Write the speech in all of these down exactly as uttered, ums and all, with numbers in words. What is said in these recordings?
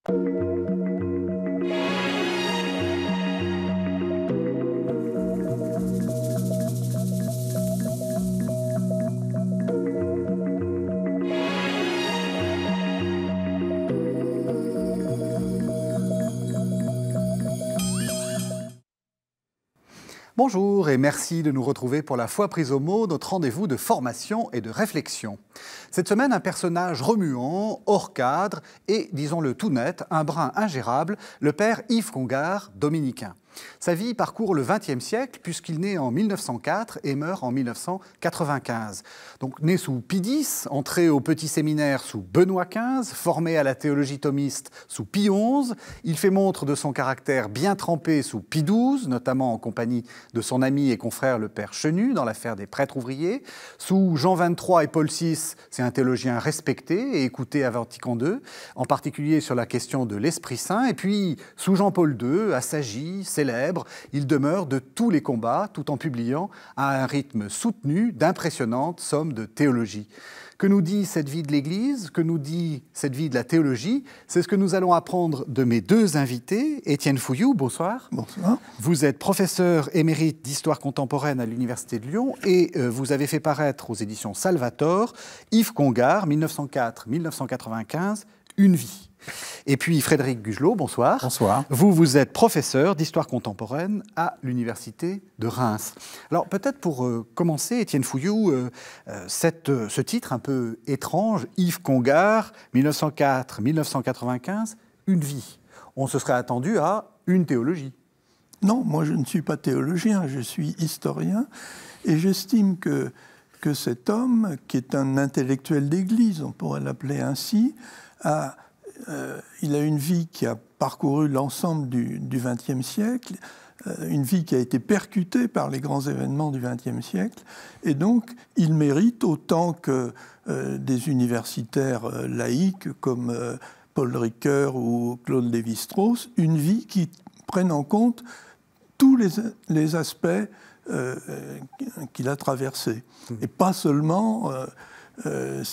Bonjour et merci de nous retrouver pour la fois prise au mot, notre rendez-vous de formation et de réflexion. Cette semaine, un personnage remuant, hors cadre et, disons-le tout net, un brin ingérable, le père Yves Congar, dominicain. Sa vie parcourt le vingtième siècle puisqu'il naît en mille neuf cent quatre et meurt en mille neuf cent quatre-vingt-quinze. Donc né sous Pie dix, entré au petit séminaire sous Benoît quinze, formé à la théologie thomiste sous Pie onze, il fait montre de son caractère bien trempé sous Pie douze, notamment en compagnie de son ami et confrère le père Chenu dans l'affaire des prêtres ouvriers. Sous Jean vingt-trois et Paul six, c'est un théologien respecté et écouté à Vatican deux, en particulier sur la question de l'Esprit Saint. Et puis sous Jean-Paul deux, assagi, célèbre, il demeure de tous les combats, tout en publiant à un rythme soutenu d'impressionnantes sommes de théologie. Que nous dit cette vie de l'Église? Que nous dit cette vie de la théologie? C'est ce que nous allons apprendre de mes deux invités. Étienne Fouilloux, bonsoir. Bonsoir. Vous êtes professeur émérite d'histoire contemporaine à l'Université de Lyon et euh, vous avez fait paraître aux éditions Salvator Yves Congar, mille neuf cent quatre à mille neuf cent quatre-vingt-quinze, Une vie. Et puis Frédéric Gugelot, bonsoir. Bonsoir. Vous, vous êtes professeur d'histoire contemporaine à l'Université de Reims. Alors peut-être pour euh, commencer, Étienne Fouilloux, euh, euh, cette, euh, ce titre un peu étrange, Yves Congar, mille neuf cent quatre à mille neuf cent quatre-vingt-quinze, Une vie. On se serait attendu à une théologie. Non, moi je ne suis pas théologien, je suis historien et j'estime que, que cet homme, qui est un intellectuel d'Église, on pourrait l'appeler ainsi, a... Euh, il a une vie qui a parcouru l'ensemble du vingtième siècle, euh, une vie qui a été percutée par les grands événements du vingtième siècle, et donc il mérite autant que euh, des universitaires euh, laïcs comme euh, Paul Ricoeur ou Claude Lévi-Strauss, une vie qui prenne en compte tous les, les aspects euh, qu'il a traversés, mmh. et pas seulement... Euh, Euh,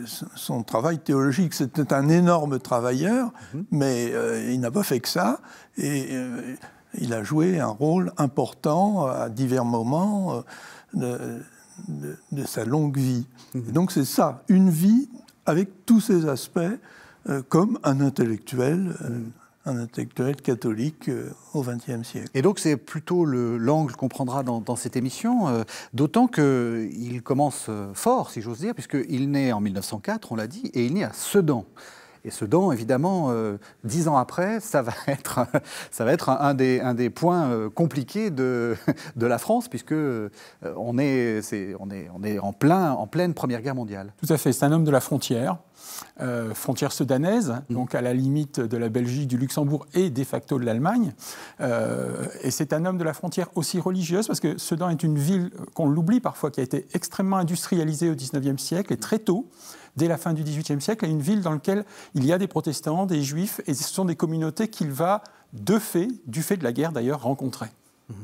son travail théologique. C'était un énorme travailleur, mmh. mais euh, il n'a pas fait que ça, et euh, il a joué un rôle important à divers moments euh, de, de, de sa longue vie. Mmh. Et donc c'est ça, une vie avec tous ses aspects, euh, comme un intellectuel, euh, mmh. un intellectuel catholique euh, au vingtième siècle. Et donc c'est plutôt l'angle qu'on prendra dans, dans cette émission, euh, d'autant qu'il commence fort, si j'ose dire, puisqu'il naît en mille neuf cent quatre, on l'a dit, et il naît à Sedan. Et Sedan, évidemment, euh, dix ans après, ça va être, ça va être un, un, des, un des points euh, compliqués de, de la France, puisque euh, on, est, est, on, est, on est en, plein, en pleine Première Guerre mondiale. Tout à fait, c'est un homme de la frontière. Euh, frontière sedanaise, mmh. donc à la limite de la Belgique, du Luxembourg et de facto de l'Allemagne. Euh, et c'est un homme de la frontière aussi religieuse, parce que Sedan est une ville, qu'on l'oublie parfois, qui a été extrêmement industrialisée au dix-neuvième siècle, et très tôt, dès la fin du dix-huitième siècle, est une ville dans laquelle il y a des protestants, des juifs, et ce sont des communautés qu'il va, de fait, du fait de la guerre d'ailleurs, rencontrer. Mmh.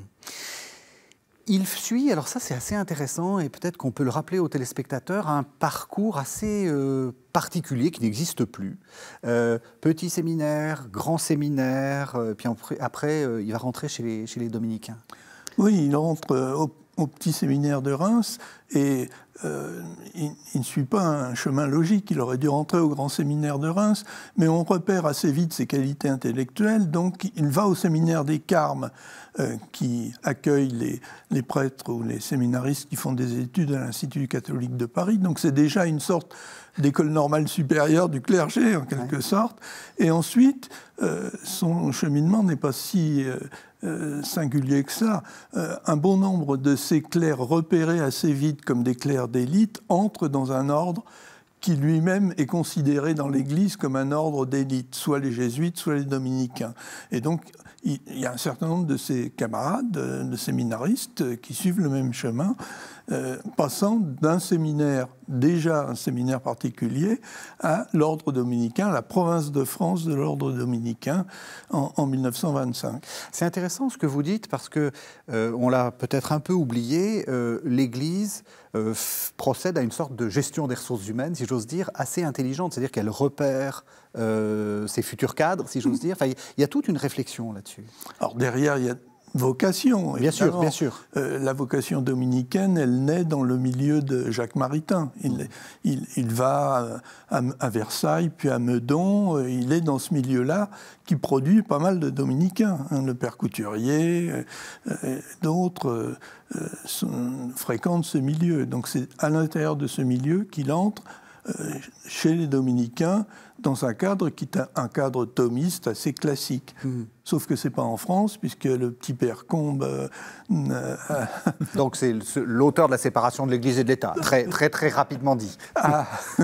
Il suit, alors ça c'est assez intéressant et peut-être qu'on peut le rappeler aux téléspectateurs, un parcours assez euh, particulier qui n'existe plus. Euh, petit séminaire, grand séminaire, euh, puis après, après euh, il va rentrer chez les, chez les dominicains. Oui, il rentre euh, au, au petit séminaire de Reims et euh, il, il ne suit pas un chemin logique. Il aurait dû rentrer au grand séminaire de Reims, mais on repère assez vite ses qualités intellectuelles, donc il va au séminaire des Carmes, Euh, qui accueille les, les prêtres ou les séminaristes qui font des études à l'Institut catholique de Paris. Donc c'est déjà une sorte d'école normale supérieure du clergé, en quelque ouais. sorte. Et ensuite, euh, son cheminement n'est pas si euh, euh, singulier que ça. Euh, un bon nombre de ces clercs repérés assez vite comme des clercs d'élite entrent dans un ordre qui lui-même est considéré dans l'Église comme un ordre d'élite, soit les jésuites, soit les dominicains. Et donc, il y a un certain nombre de ses camarades, de séminaristes, qui suivent le même chemin. euh, passant d'un séminaire, déjà un séminaire particulier, à l'ordre dominicain, la province de France de l'ordre dominicain en, en mille neuf cent vingt-cinq. C'est intéressant ce que vous dites parce que euh, on l'a peut-être un peu oublié, euh, l'Église euh, procède à une sorte de gestion des ressources humaines, si j'ose dire, assez intelligente, c'est-à-dire qu'elle repère euh, ses futurs cadres, si j'ose dire. Enfin, il y a toute une réflexion là-dessus. Alors derrière, il y a vocation. Bien sûr, bien sûr. Euh, la vocation dominicaine, elle naît dans le milieu de Jacques Maritain. Il, il, il va à, à Versailles, puis à Meudon. Il est dans ce milieu-là qui produit pas mal de dominicains. Hein, le père Couturier, euh, d'autres euh, sont, fréquentent ce milieu. Donc c'est à l'intérieur de ce milieu qu'il entre euh, chez les dominicains dans un cadre qui est un cadre thomiste assez classique. Mmh. Sauf que ce n'est pas en France, puisque le petit père Combe... Euh, euh, Donc c'est l'auteur de la séparation de l'Église et de l'État, très, très, très rapidement dit. A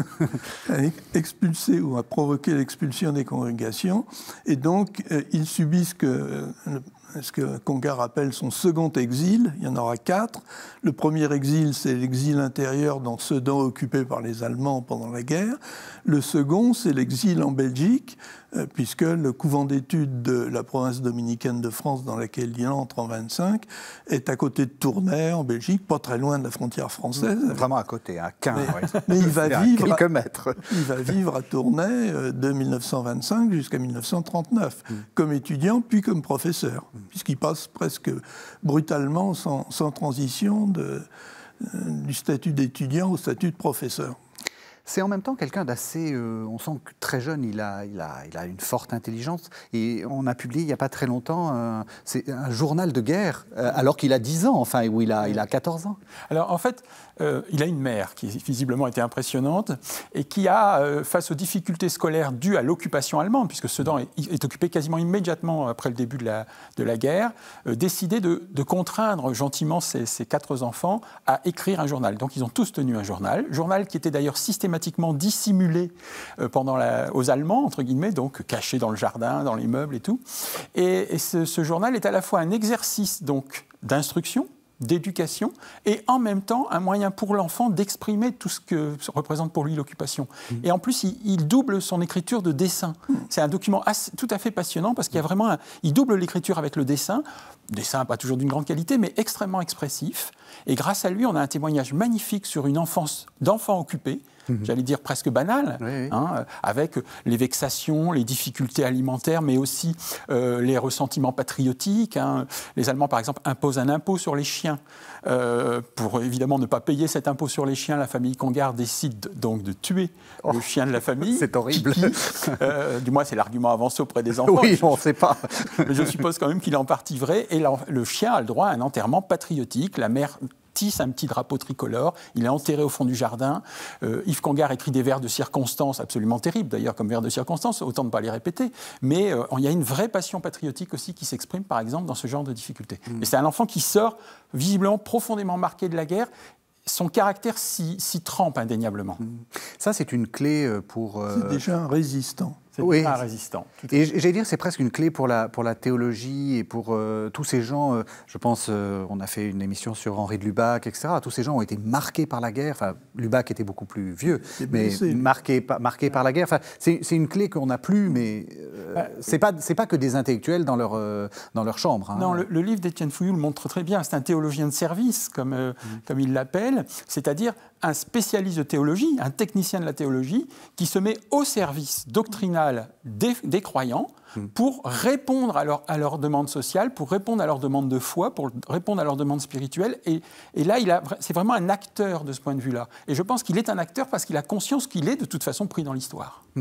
expulsé ou a provoqué l'expulsion des congrégations. Et donc, euh, il subit ce que... Euh, ce que Congar appelle son second exil. Il y en aura quatre. Le premier exil, c'est l'exil intérieur dans Sedan occupé par les Allemands pendant la guerre. Le second, c'est l'exil en Belgique, euh, puisque le couvent d'études de la province dominicaine de France, dans laquelle il entre en vingt-cinq, est à côté de Tournai, en Belgique, pas très loin de la frontière française. Vraiment à côté, à quinze. Mais, ouais. mais il, va vivre quelques mètres. il va vivre à Tournai euh, de mille neuf cent vingt-cinq jusqu'à mille neuf cent trente-neuf, mm. comme étudiant puis comme professeur, mm. puisqu'il passe presque brutalement, sans, sans transition, de, euh, du statut d'étudiant au statut de professeur. C'est en même temps quelqu'un d'assez... Euh, on sent que très jeune, il a, il, a, il a une forte intelligence. Et on a publié il n'y a pas très longtemps un, c'est un journal de guerre, euh, alors qu'il a dix ans, enfin, où il a, il a quatorze ans. Alors en fait, euh, il a une mère qui visiblement était impressionnante et qui a, euh, face aux difficultés scolaires dues à l'occupation allemande, puisque Sedan est, est occupé quasiment immédiatement après le début de la, de la guerre, euh, décidé de, de contraindre gentiment ses, ses quatre enfants à écrire un journal. Donc ils ont tous tenu un journal, journal qui était d'ailleurs systématiquement dissimulé euh, pendant la, aux Allemands, entre guillemets, donc caché dans le jardin, dans les meubles et tout. Et, et ce, ce journal est à la fois un exercice donc d'instruction, d'éducation, et en même temps un moyen pour l'enfant d'exprimer tout ce que représente pour lui l'occupation. Mmh. Et en plus, il, il double son écriture de dessin. Mmh. C'est un document assez, tout à fait passionnant parce qu'il y a vraiment un, il double l'écriture avec le dessin, dessin pas toujours d'une grande qualité, mais extrêmement expressif. Et grâce à lui, on a un témoignage magnifique sur une enfance d'enfant occupé, Mmh. j'allais dire presque banal, oui, oui. Hein, avec les vexations, les difficultés alimentaires, mais aussi euh, les ressentiments patriotiques. Hein. Les Allemands, par exemple, imposent un impôt sur les chiens. Euh, pour évidemment ne pas payer cet impôt sur les chiens, la famille Congar décide donc de tuer oh, le chien de la famille. C'est horrible. Qui, euh, du moins, c'est l'argument avancé auprès des enfants. Oui, on ne sait pas. Mais je suppose quand même qu'il est en partie vrai. Et la, le chien a le droit à un enterrement patriotique. La mère tisse un petit drapeau tricolore, il est enterré au fond du jardin. Euh, Yves Congar écrit des vers de circonstance absolument terribles, d'ailleurs, comme vers de circonstance, autant ne pas les répéter. Mais euh, il y a une vraie passion patriotique aussi qui s'exprime, par exemple, dans ce genre de difficultés. Mmh. Et c'est un enfant qui sort visiblement profondément marqué de la guerre. Son caractère s'y, s'y trempe indéniablement. Mmh. Ça, c'est une clé pour... Euh... C'est déjà un résistant. C'est oui. un résistant. Et j'allais dire, c'est presque une clé pour la, pour la théologie et pour euh, tous ces gens, euh, je pense, euh, on a fait une émission sur Henri de Lubac, et cetera. Tous ces gens ont été marqués par la guerre. Enfin, Lubac était beaucoup plus vieux, mais marqués, marqués par la guerre. Enfin, c'est, c'est une clé qu'on n'a plus, mais euh, ouais. c'est pas, c'est pas que des intellectuels dans leur, euh, dans leur chambre. Hein. Non, le, le livre d'Étienne Fouilloux le montre très bien. C'est un théologien de service, comme, euh, mmh. comme il l'appelle, c'est-à-dire un spécialiste de théologie, un technicien de la théologie, qui se met au service doctrinal des, des croyants pour répondre à, leur, à leurs demandes sociales, pour répondre à leurs demandes de foi, pour répondre à leurs demandes spirituelles. Et, et là, il a, c'est vraiment un acteur de ce point de vue-là. Et je pense qu'il est un acteur parce qu'il a conscience qu'il est de toute façon pris dans l'histoire. Mmh.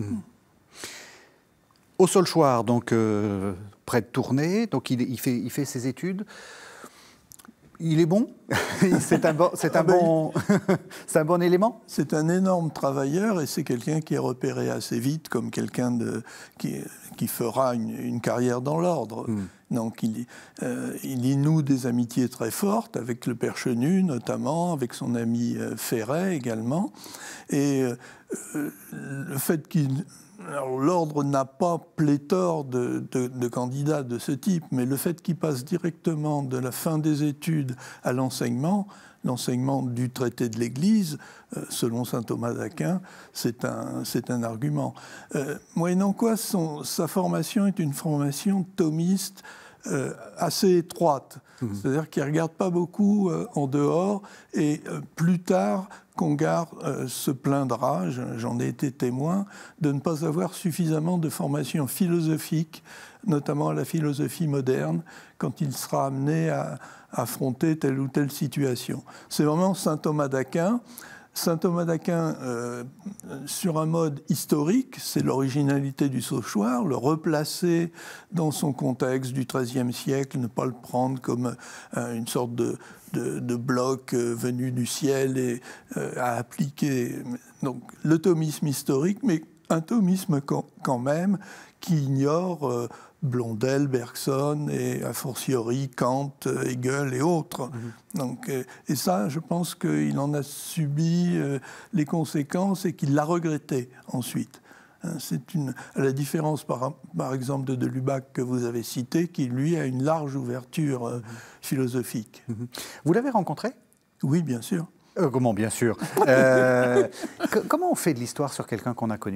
Au Saulchoir, donc euh, près de Tournai, donc il, il, fait, il fait ses études. Il est bon. C'est un bon, c'est un ah ben, bon, c'est un bon élément. C'est un énorme travailleur et c'est quelqu'un qui est repéré assez vite comme quelqu'un de, qui, qui fera une, une carrière dans l'ordre. Mm. Donc il, euh, il y noue des amitiés très fortes avec le père Chenu notamment, avec son ami euh, Ferret également. Et euh, le fait qu'il... Alors, l'ordre n'a pas pléthore de, de, de candidats de ce type, mais le fait qu'il passe directement de la fin des études à l'enseignement l'enseignement du traité de l'Église, euh, selon saint Thomas d'Aquin, c'est un, c'est un argument. Euh, moyennant quoi, son, sa formation est une formation thomiste euh, assez étroite. Mmh. C'est-à-dire qu'il ne regarde pas beaucoup euh, en dehors, et euh, plus tard, Congar euh, se plaindra, j'en ai été témoin, de ne pas avoir suffisamment de formation philosophique, notamment à la philosophie moderne, quand il sera amené à, à affronter telle ou telle situation. C'est vraiment saint Thomas d'Aquin. Saint Thomas d'Aquin, euh, sur un mode historique, c'est l'originalité du Sauchoir, le replacer dans son contexte du treizième siècle, ne pas le prendre comme euh, une sorte de, de, de bloc euh, venu du ciel et euh, à appliquer. Donc le thomisme historique, mais un thomisme quand, quand même qui ignore euh, Blondel, Bergson et a fortiori Kant, Hegel et autres. Mmh. Donc, euh, et ça, je pense qu'il en a subi euh, les conséquences et qu'il l'a regretté ensuite. Hein, c'est une, à la différence, par, par exemple, de de Lubac que vous avez cité, qui, lui, a une large ouverture euh, mmh. philosophique. Mmh. Vous l'avez rencontré ? Oui, bien sûr. Euh, comment, bien sûr euh, Comment on fait de l'histoire sur quelqu'un qu'on a connu ?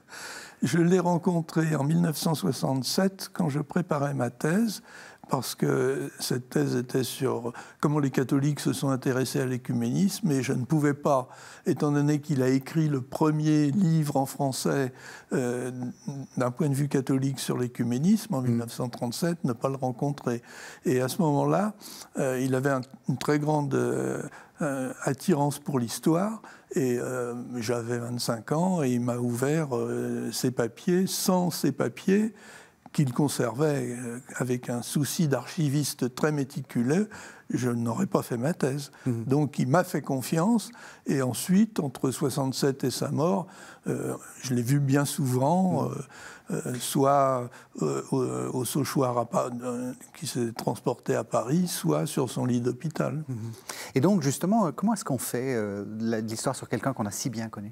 Je l'ai rencontré en mille neuf cent soixante-sept quand je préparais ma thèse, parce que cette thèse était sur comment les catholiques se sont intéressés à l'écuménisme, et je ne pouvais pas, étant donné qu'il a écrit le premier livre en français euh, d'un point de vue catholique sur l'écuménisme en mille neuf cent trente-sept, ne pas le rencontrer. Et à ce moment-là, euh, il avait un, une très grande euh, euh, attirance pour l'histoire, et euh, j'avais vingt-cinq ans, et il m'a ouvert euh, ses papiers. Sans ces papiers, qu'il conservait euh, avec un souci d'archiviste très méticuleux, je n'aurais pas fait ma thèse. Mmh. Donc il m'a fait confiance, et ensuite, entre soixante-sept et sa mort, euh, je l'ai vu bien souvent, mmh. euh, euh, soit euh, au, au Sauchoir à, euh, qui s'est transporté à Paris, soit sur son lit d'hôpital. Mmh. Et donc justement, comment est-ce qu'on fait euh, l'histoire sur quelqu'un qu'on a si bien connu ?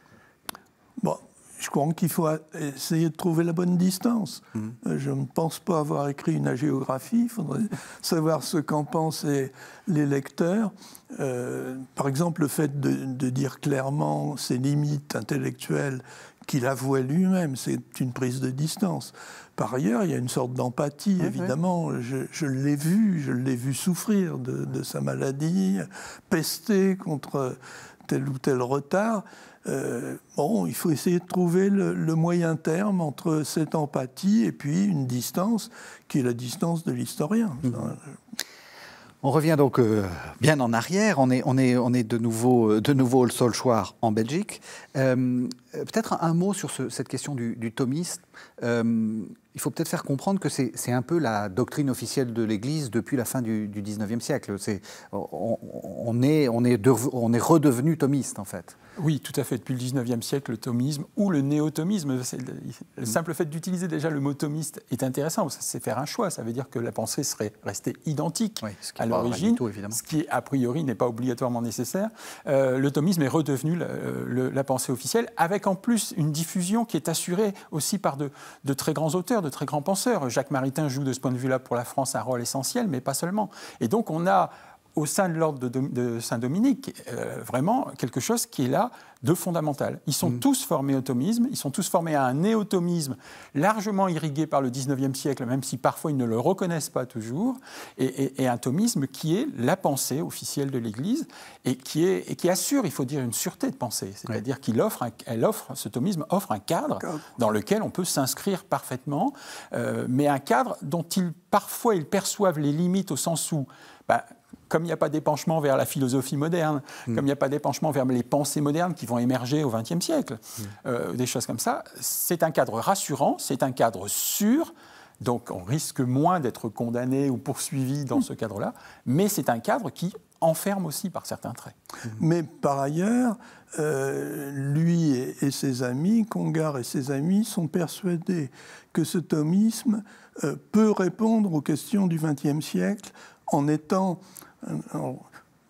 Bon. Je crois qu'il faut essayer de trouver la bonne distance. Mmh. Je ne pense pas avoir écrit une hagiographie. Il faudrait savoir ce qu'en pensent les, les lecteurs. Euh, par exemple, le fait de, de dire clairement ses limites intellectuelles qu'il avouait lui-même, c'est une prise de distance. Par ailleurs, il y a une sorte d'empathie, mmh, évidemment. Oui. Je, je l'ai vu, je l'ai vu souffrir de, de sa maladie, pester contre tel ou tel retard. Euh, bon, il faut essayer de trouver le, le moyen terme entre cette empathie et puis une distance qui est la distance de l'historien. Mmh. On revient donc euh, bien en arrière, on est, on est, on est de nouveau, de nouveau au Sauchoir en Belgique. Euh, peut-être un, un mot sur ce, cette question du, du thomisme. Euh, il faut peut-être faire comprendre que c'est, c'est un peu la doctrine officielle de l'Église depuis la fin du, du dix-neuvième siècle. C'est, on, on, est, on, est de, on est redevenu thomiste, en fait. Oui, tout à fait. Depuis le dix-neuvième siècle, le thomisme ou le néo-thomisme, c'est le, le simple fait d'utiliser déjà le mot thomiste est intéressant. C'est faire un choix. Ça veut dire que la pensée serait restée identique oui, à l'origine, tout, ce qui, a priori, n'est pas obligatoirement nécessaire. Euh, le thomisme est redevenu la, le, la pensée officielle, avec en plus une diffusion qui est assurée aussi par de, de très grands auteurs, de très grands penseurs. Jacques Maritain joue de ce point de vue-là pour la France un rôle essentiel, mais pas seulement. Et donc, on a au sein de l'ordre de, de Saint-Dominique, euh, vraiment quelque chose qui est là de fondamental. Ils sont mmh. tous formés au thomisme, ils sont tous formés à un néo-thomisme largement irrigué par le dix-neuvième siècle, même si parfois ils ne le reconnaissent pas toujours, et, et, et un thomisme qui est la pensée officielle de l'Église et qui, est, et qui assure, il faut dire, une sûreté de pensée. C'est-à-dire ouais. qu'il offre, un, elle offre, ce thomisme offre un cadre dans lequel on peut s'inscrire parfaitement, euh, mais un cadre dont ils, parfois ils perçoivent les limites au sens où bah, comme il n'y a pas d'épanchement vers la philosophie moderne, mmh. comme il n'y a pas d'épanchement vers les pensées modernes qui vont émerger au vingtième siècle, mmh. euh, des choses comme ça, c'est un cadre rassurant, c'est un cadre sûr, donc on risque moins d'être condamné ou poursuivi dans mmh. ce cadre-là, mais c'est un cadre qui enferme aussi par certains traits. Mmh. Mais par ailleurs, euh, lui et, et ses amis, Congar et ses amis, sont persuadés que ce thomisme euh, peut répondre aux questions du vingtième siècle en étant... Alors,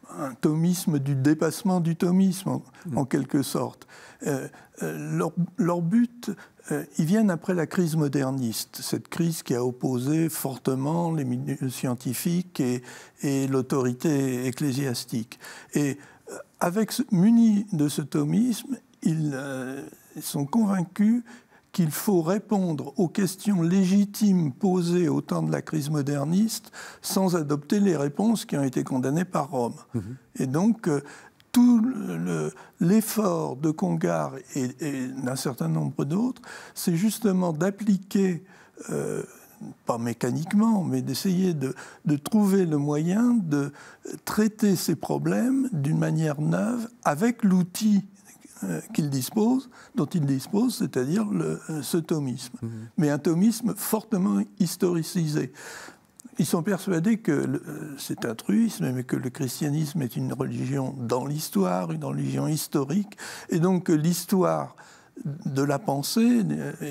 un thomisme du dépassement du thomisme, en, en quelque sorte. Euh, euh, leur, leur but, euh, ils viennent après la crise moderniste, cette crise qui a opposé fortement les milieux scientifiques et, et l'autorité ecclésiastique. Et euh, avec, munis de ce thomisme, ils, euh, ils sont convaincus qu'il faut répondre aux questions légitimes posées au temps de la crise moderniste sans adopter les réponses qui ont été condamnées par Rome. Mmh. Et donc, euh, tout le, l'effort de Congar et, et d'un certain nombre d'autres, c'est justement d'appliquer, euh, pas mécaniquement, mais d'essayer de, de trouver le moyen de traiter ces problèmes d'une manière neuve avec l'outil qu'il dispose, dont il dispose, c'est-à-dire le, ce thomisme. Mmh. Mais un thomisme fortement historicisé. Ils sont persuadés que le, c'est un truisme, mais que le christianisme est une religion dans l'histoire, une religion historique, et donc que l'histoire de la pensée,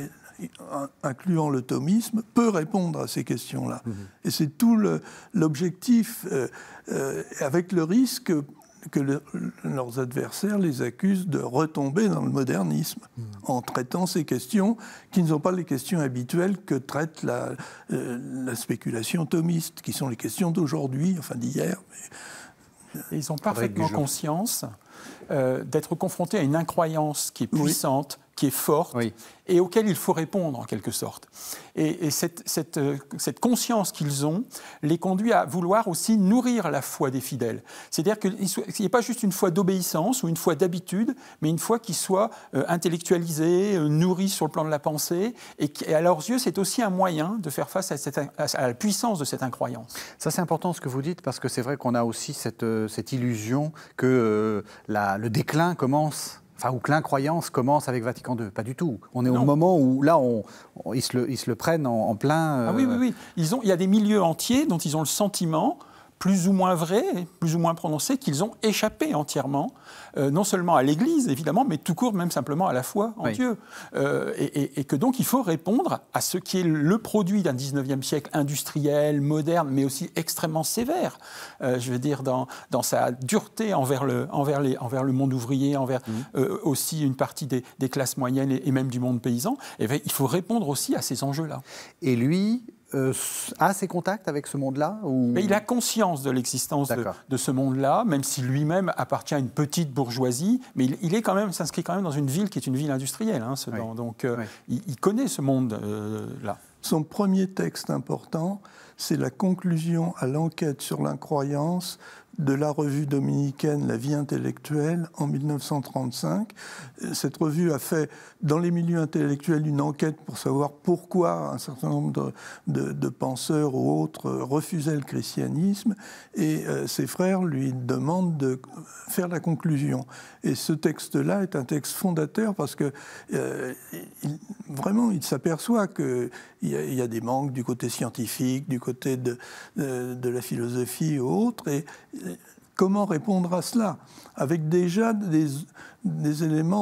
incluant le thomisme, peut répondre à ces questions-là. Mmh. Et c'est tout le, l'objectif, euh, euh, avec le risque que le, leurs adversaires les accusent de retomber dans le modernisme mmh. en traitant ces questions qui ne sont pas les questions habituelles que traite la, euh, la spéculation thomiste, qui sont les questions d'aujourd'hui, enfin d'hier. Mais... Et ils ont parfaitement conscience euh, d'être confrontés à une incroyance qui est puissante, oui. qui est forte, oui. et auquel il faut répondre en quelque sorte. Et, et cette, cette, cette conscience qu'ils ont les conduit à vouloir aussi nourrir la foi des fidèles. C'est-à-dire qu'il n'y ait pas juste une foi d'obéissance ou une foi d'habitude, mais une foi qui soit euh, intellectualisée, euh, nourrie sur le plan de la pensée, et, qui, et à leurs yeux, c'est aussi un moyen de faire face à, cette, à la puissance de cette incroyance. Ça, c'est important ce que vous dites, parce que c'est vrai qu'on a aussi cette, cette illusion que euh, la, le déclin commence... Enfin, ou que l'incroyance commence avec Vatican deux. Pas du tout. On est non. au moment où, là, on, on, ils, se le, ils se le prennent en, en plein... Euh... Ah oui, oui, oui. Ils ont, il y a des milieux entiers dont ils ont le sentiment, plus ou moins vrai, plus ou moins prononcé, qu'ils ont échappé entièrement, euh, non seulement à l'Église, évidemment, mais tout court, même simplement à la foi en oui. Dieu. Euh, et, et, et que donc, il faut répondre à ce qui est le produit d'un dix-neuvième siècle industriel, moderne, mais aussi extrêmement sévère, euh, je veux dire, dans, dans sa dureté envers le, envers les, envers le monde ouvrier, envers mmh. euh, aussi une partie des, des classes moyennes et, et même du monde paysan. Et bien, il faut répondre aussi à ces enjeux-là. Et lui... Euh, a ses contacts avec ce monde-là ou... Mais il a conscience de l'existence de, de ce monde-là, même si lui-même appartient à une petite bourgeoisie, mais il, il est quand même, s'inscrit quand même dans une ville qui est une ville industrielle, hein, Sedan. Oui. Donc euh, oui. il, il connaît ce monde-là. Euh, Son premier texte important, c'est la conclusion à l'enquête sur l'incroyance de la revue dominicaine La Vie intellectuelle en mille neuf cent trente-cinq. Cette revue a fait, dans les milieux intellectuels, une enquête pour savoir pourquoi un certain nombre de, de, de penseurs ou autres refusaient le christianisme, et euh, ses frères lui demandent de faire la conclusion. Et ce texte-là est un texte fondateur parce que euh, il, vraiment, il s'aperçoit qu'il y, y a des manques du côté scientifique, du côté de, de, de la philosophie ou autre, et comment répondre à cela? Avec déjà des, des éléments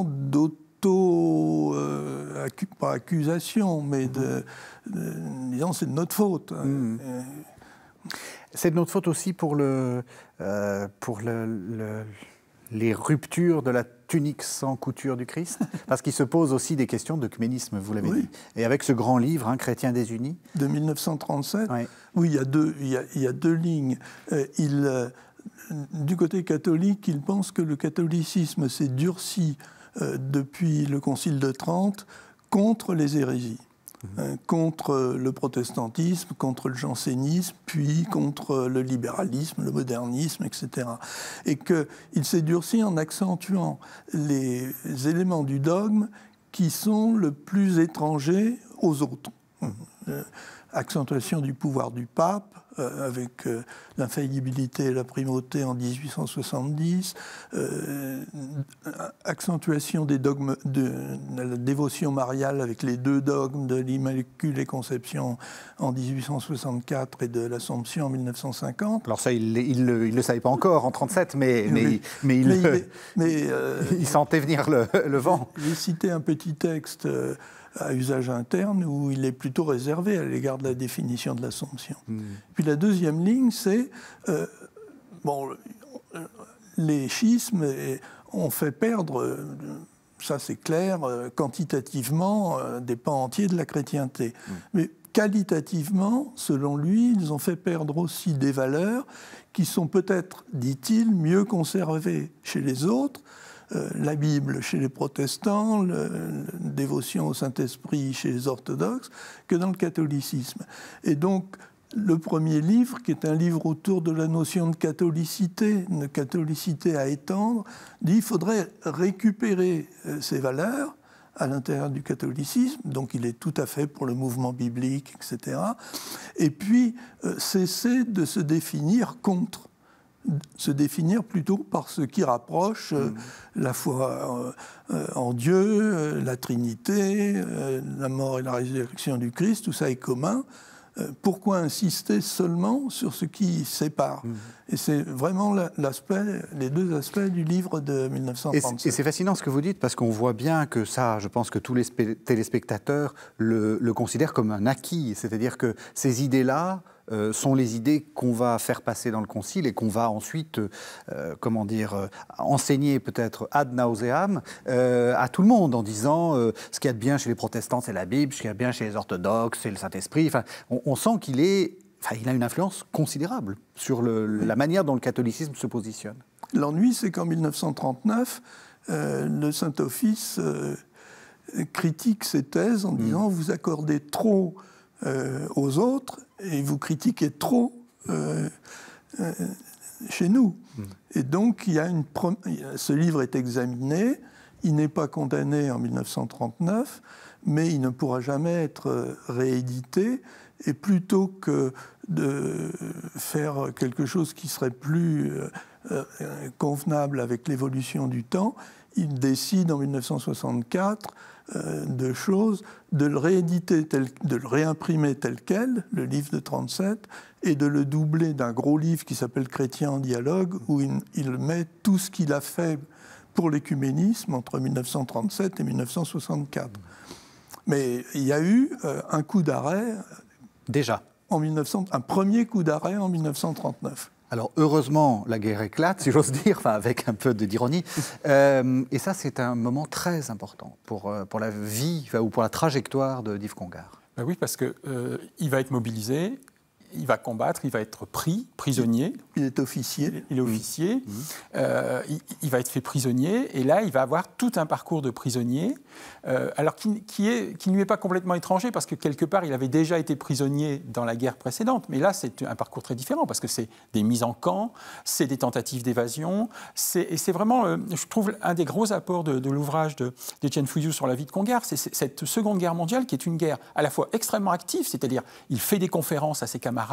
d'auto, euh, accu, pas accusation, mais de, de, disons, c'est de notre faute. Mmh. Euh, c'est de notre faute aussi pour, le, euh, pour le, le, les ruptures de la tunique sans couture du Christ, parce qu'il se pose aussi des questions d'œcuménisme, vous l'avez oui. dit. Et avec ce grand livre, hein, Chrétiens désunis. De mille neuf cent trente-sept, oui, oui il, y a deux, il, y a, il y a deux lignes. Euh, il... Euh, Du côté catholique, il pense que le catholicisme s'est durci euh, depuis le Concile de Trente contre les hérésies, mmh. euh, contre le protestantisme, contre le jansénisme, puis contre le libéralisme, le modernisme, et cetera. Et qu'il s'est durci en accentuant les éléments du dogme qui sont le plus étrangers aux autres. Mmh. Euh, accentuation du pouvoir du pape, Euh, avec euh, l'infaillibilité et la primauté en dix-huit cent soixante-dix, euh, accentuation des dogmes de, de la dévotion mariale avec les deux dogmes de l'Immaculée Conception en dix-huit cent soixante-quatre et de l'Assomption en mille neuf cent cinquante. Alors ça, il ne le savait pas encore en trente-sept, mais, mais, oui. mais, il, mais, il, mais euh, il sentait venir le, le vent. J'ai cité un petit texte euh, à usage interne où il est plutôt réservé à l'égard de la définition de l'Assomption. Mmh. Puis la deuxième ligne, c'est... Euh, bon, les schismes ont fait perdre, ça c'est clair, quantitativement, des pans entiers de la chrétienté. Mmh. Mais qualitativement, selon lui, ils ont fait perdre aussi des valeurs qui sont peut-être, dit-il, mieux conservées chez les autres. Euh, la Bible chez les protestants, la dévotion au Saint-Esprit chez les orthodoxes, que dans le catholicisme. Et donc, le premier livre, qui est un livre autour de la notion de catholicité, de catholicité à étendre, dit qu'il faudrait récupérer euh, ces valeurs à l'intérieur du catholicisme, donc il est tout à fait pour le mouvement biblique, et cetera. Et puis, euh, cesser de se définir contre, se définir plutôt par ce qui rapproche euh, mmh. la foi euh, en Dieu, euh, la Trinité, euh, la mort et la résurrection du Christ, tout ça est commun. Euh, pourquoi insister seulement sur ce qui sépare ? Mmh. Et c'est vraiment l'aspect, les deux aspects du livre de mille neuf cent trente-sept. Et c'est fascinant ce que vous dites, parce qu'on voit bien que ça, je pense que tous les téléspectateurs le, le considèrent comme un acquis. C'est-à-dire que ces idées-là euh, sont les idées qu'on va faire passer dans le concile et qu'on va ensuite, euh, comment dire, euh, enseigner peut-être ad nauseam euh, à tout le monde en disant euh, ce qu'il y a de bien chez les protestants, c'est la Bible, ce qu'il y a de bien chez les orthodoxes, c'est le Saint-Esprit. Enfin, on, on sent qu'il est... Enfin, il a une influence considérable sur le, la manière dont le catholicisme se positionne. L'ennui, c'est qu'en mille neuf cent trente-neuf, euh, le Saint-Office euh, critique ces thèses en mmh. disant « vous accordez trop euh, aux autres et vous critiquez trop euh, euh, chez nous mmh. ». Et donc, il y a une prom- ce livre est examiné, il n'est pas condamné en mille neuf cent trente-neuf, mais il ne pourra jamais être réédité. Et plutôt que de faire quelque chose qui serait plus euh, convenable avec l'évolution du temps, il décide en mille neuf cent soixante-quatre euh, de choses, de le rééditer, tel, de le réimprimer tel quel, le livre de trente-sept, et de le doubler d'un gros livre qui s'appelle Chrétien en dialogue, où il, il met tout ce qu'il a fait pour l'écuménisme entre mille neuf cent trente-sept et mille neuf cent soixante-quatre. Mais il y a eu euh, un coup d'arrêt... Déjà. En mille neuf cents, un premier coup d'arrêt en mille neuf cent trente-neuf. Alors, heureusement, la guerre éclate, si j'ose dire, enfin, avec un peu d'ironie. Euh, et ça, c'est un moment très important pour, pour la vie, enfin, ou pour la trajectoire de d'Yves Congar. Ben oui, parce qu'il euh, va être mobilisé, il va combattre, il va être pris, prisonnier. Il est officier. Il est officier. Mmh. Euh, il, il va être fait prisonnier. Et là, il va avoir tout un parcours de prisonnier, euh, alors qui, qui, est, qui ne lui est pas complètement étranger, parce que quelque part, il avait déjà été prisonnier dans la guerre précédente. Mais là, c'est un parcours très différent, parce que c'est des mises en camp, c'est des tentatives d'évasion. Et c'est vraiment, euh, je trouve, un des gros apports de, de l'ouvrage d'Étienne Fouillou sur la vie de Congar. C'est cette Seconde Guerre mondiale, qui est une guerre à la fois extrêmement active, c'est-à-dire il fait des conférences à ses camarades,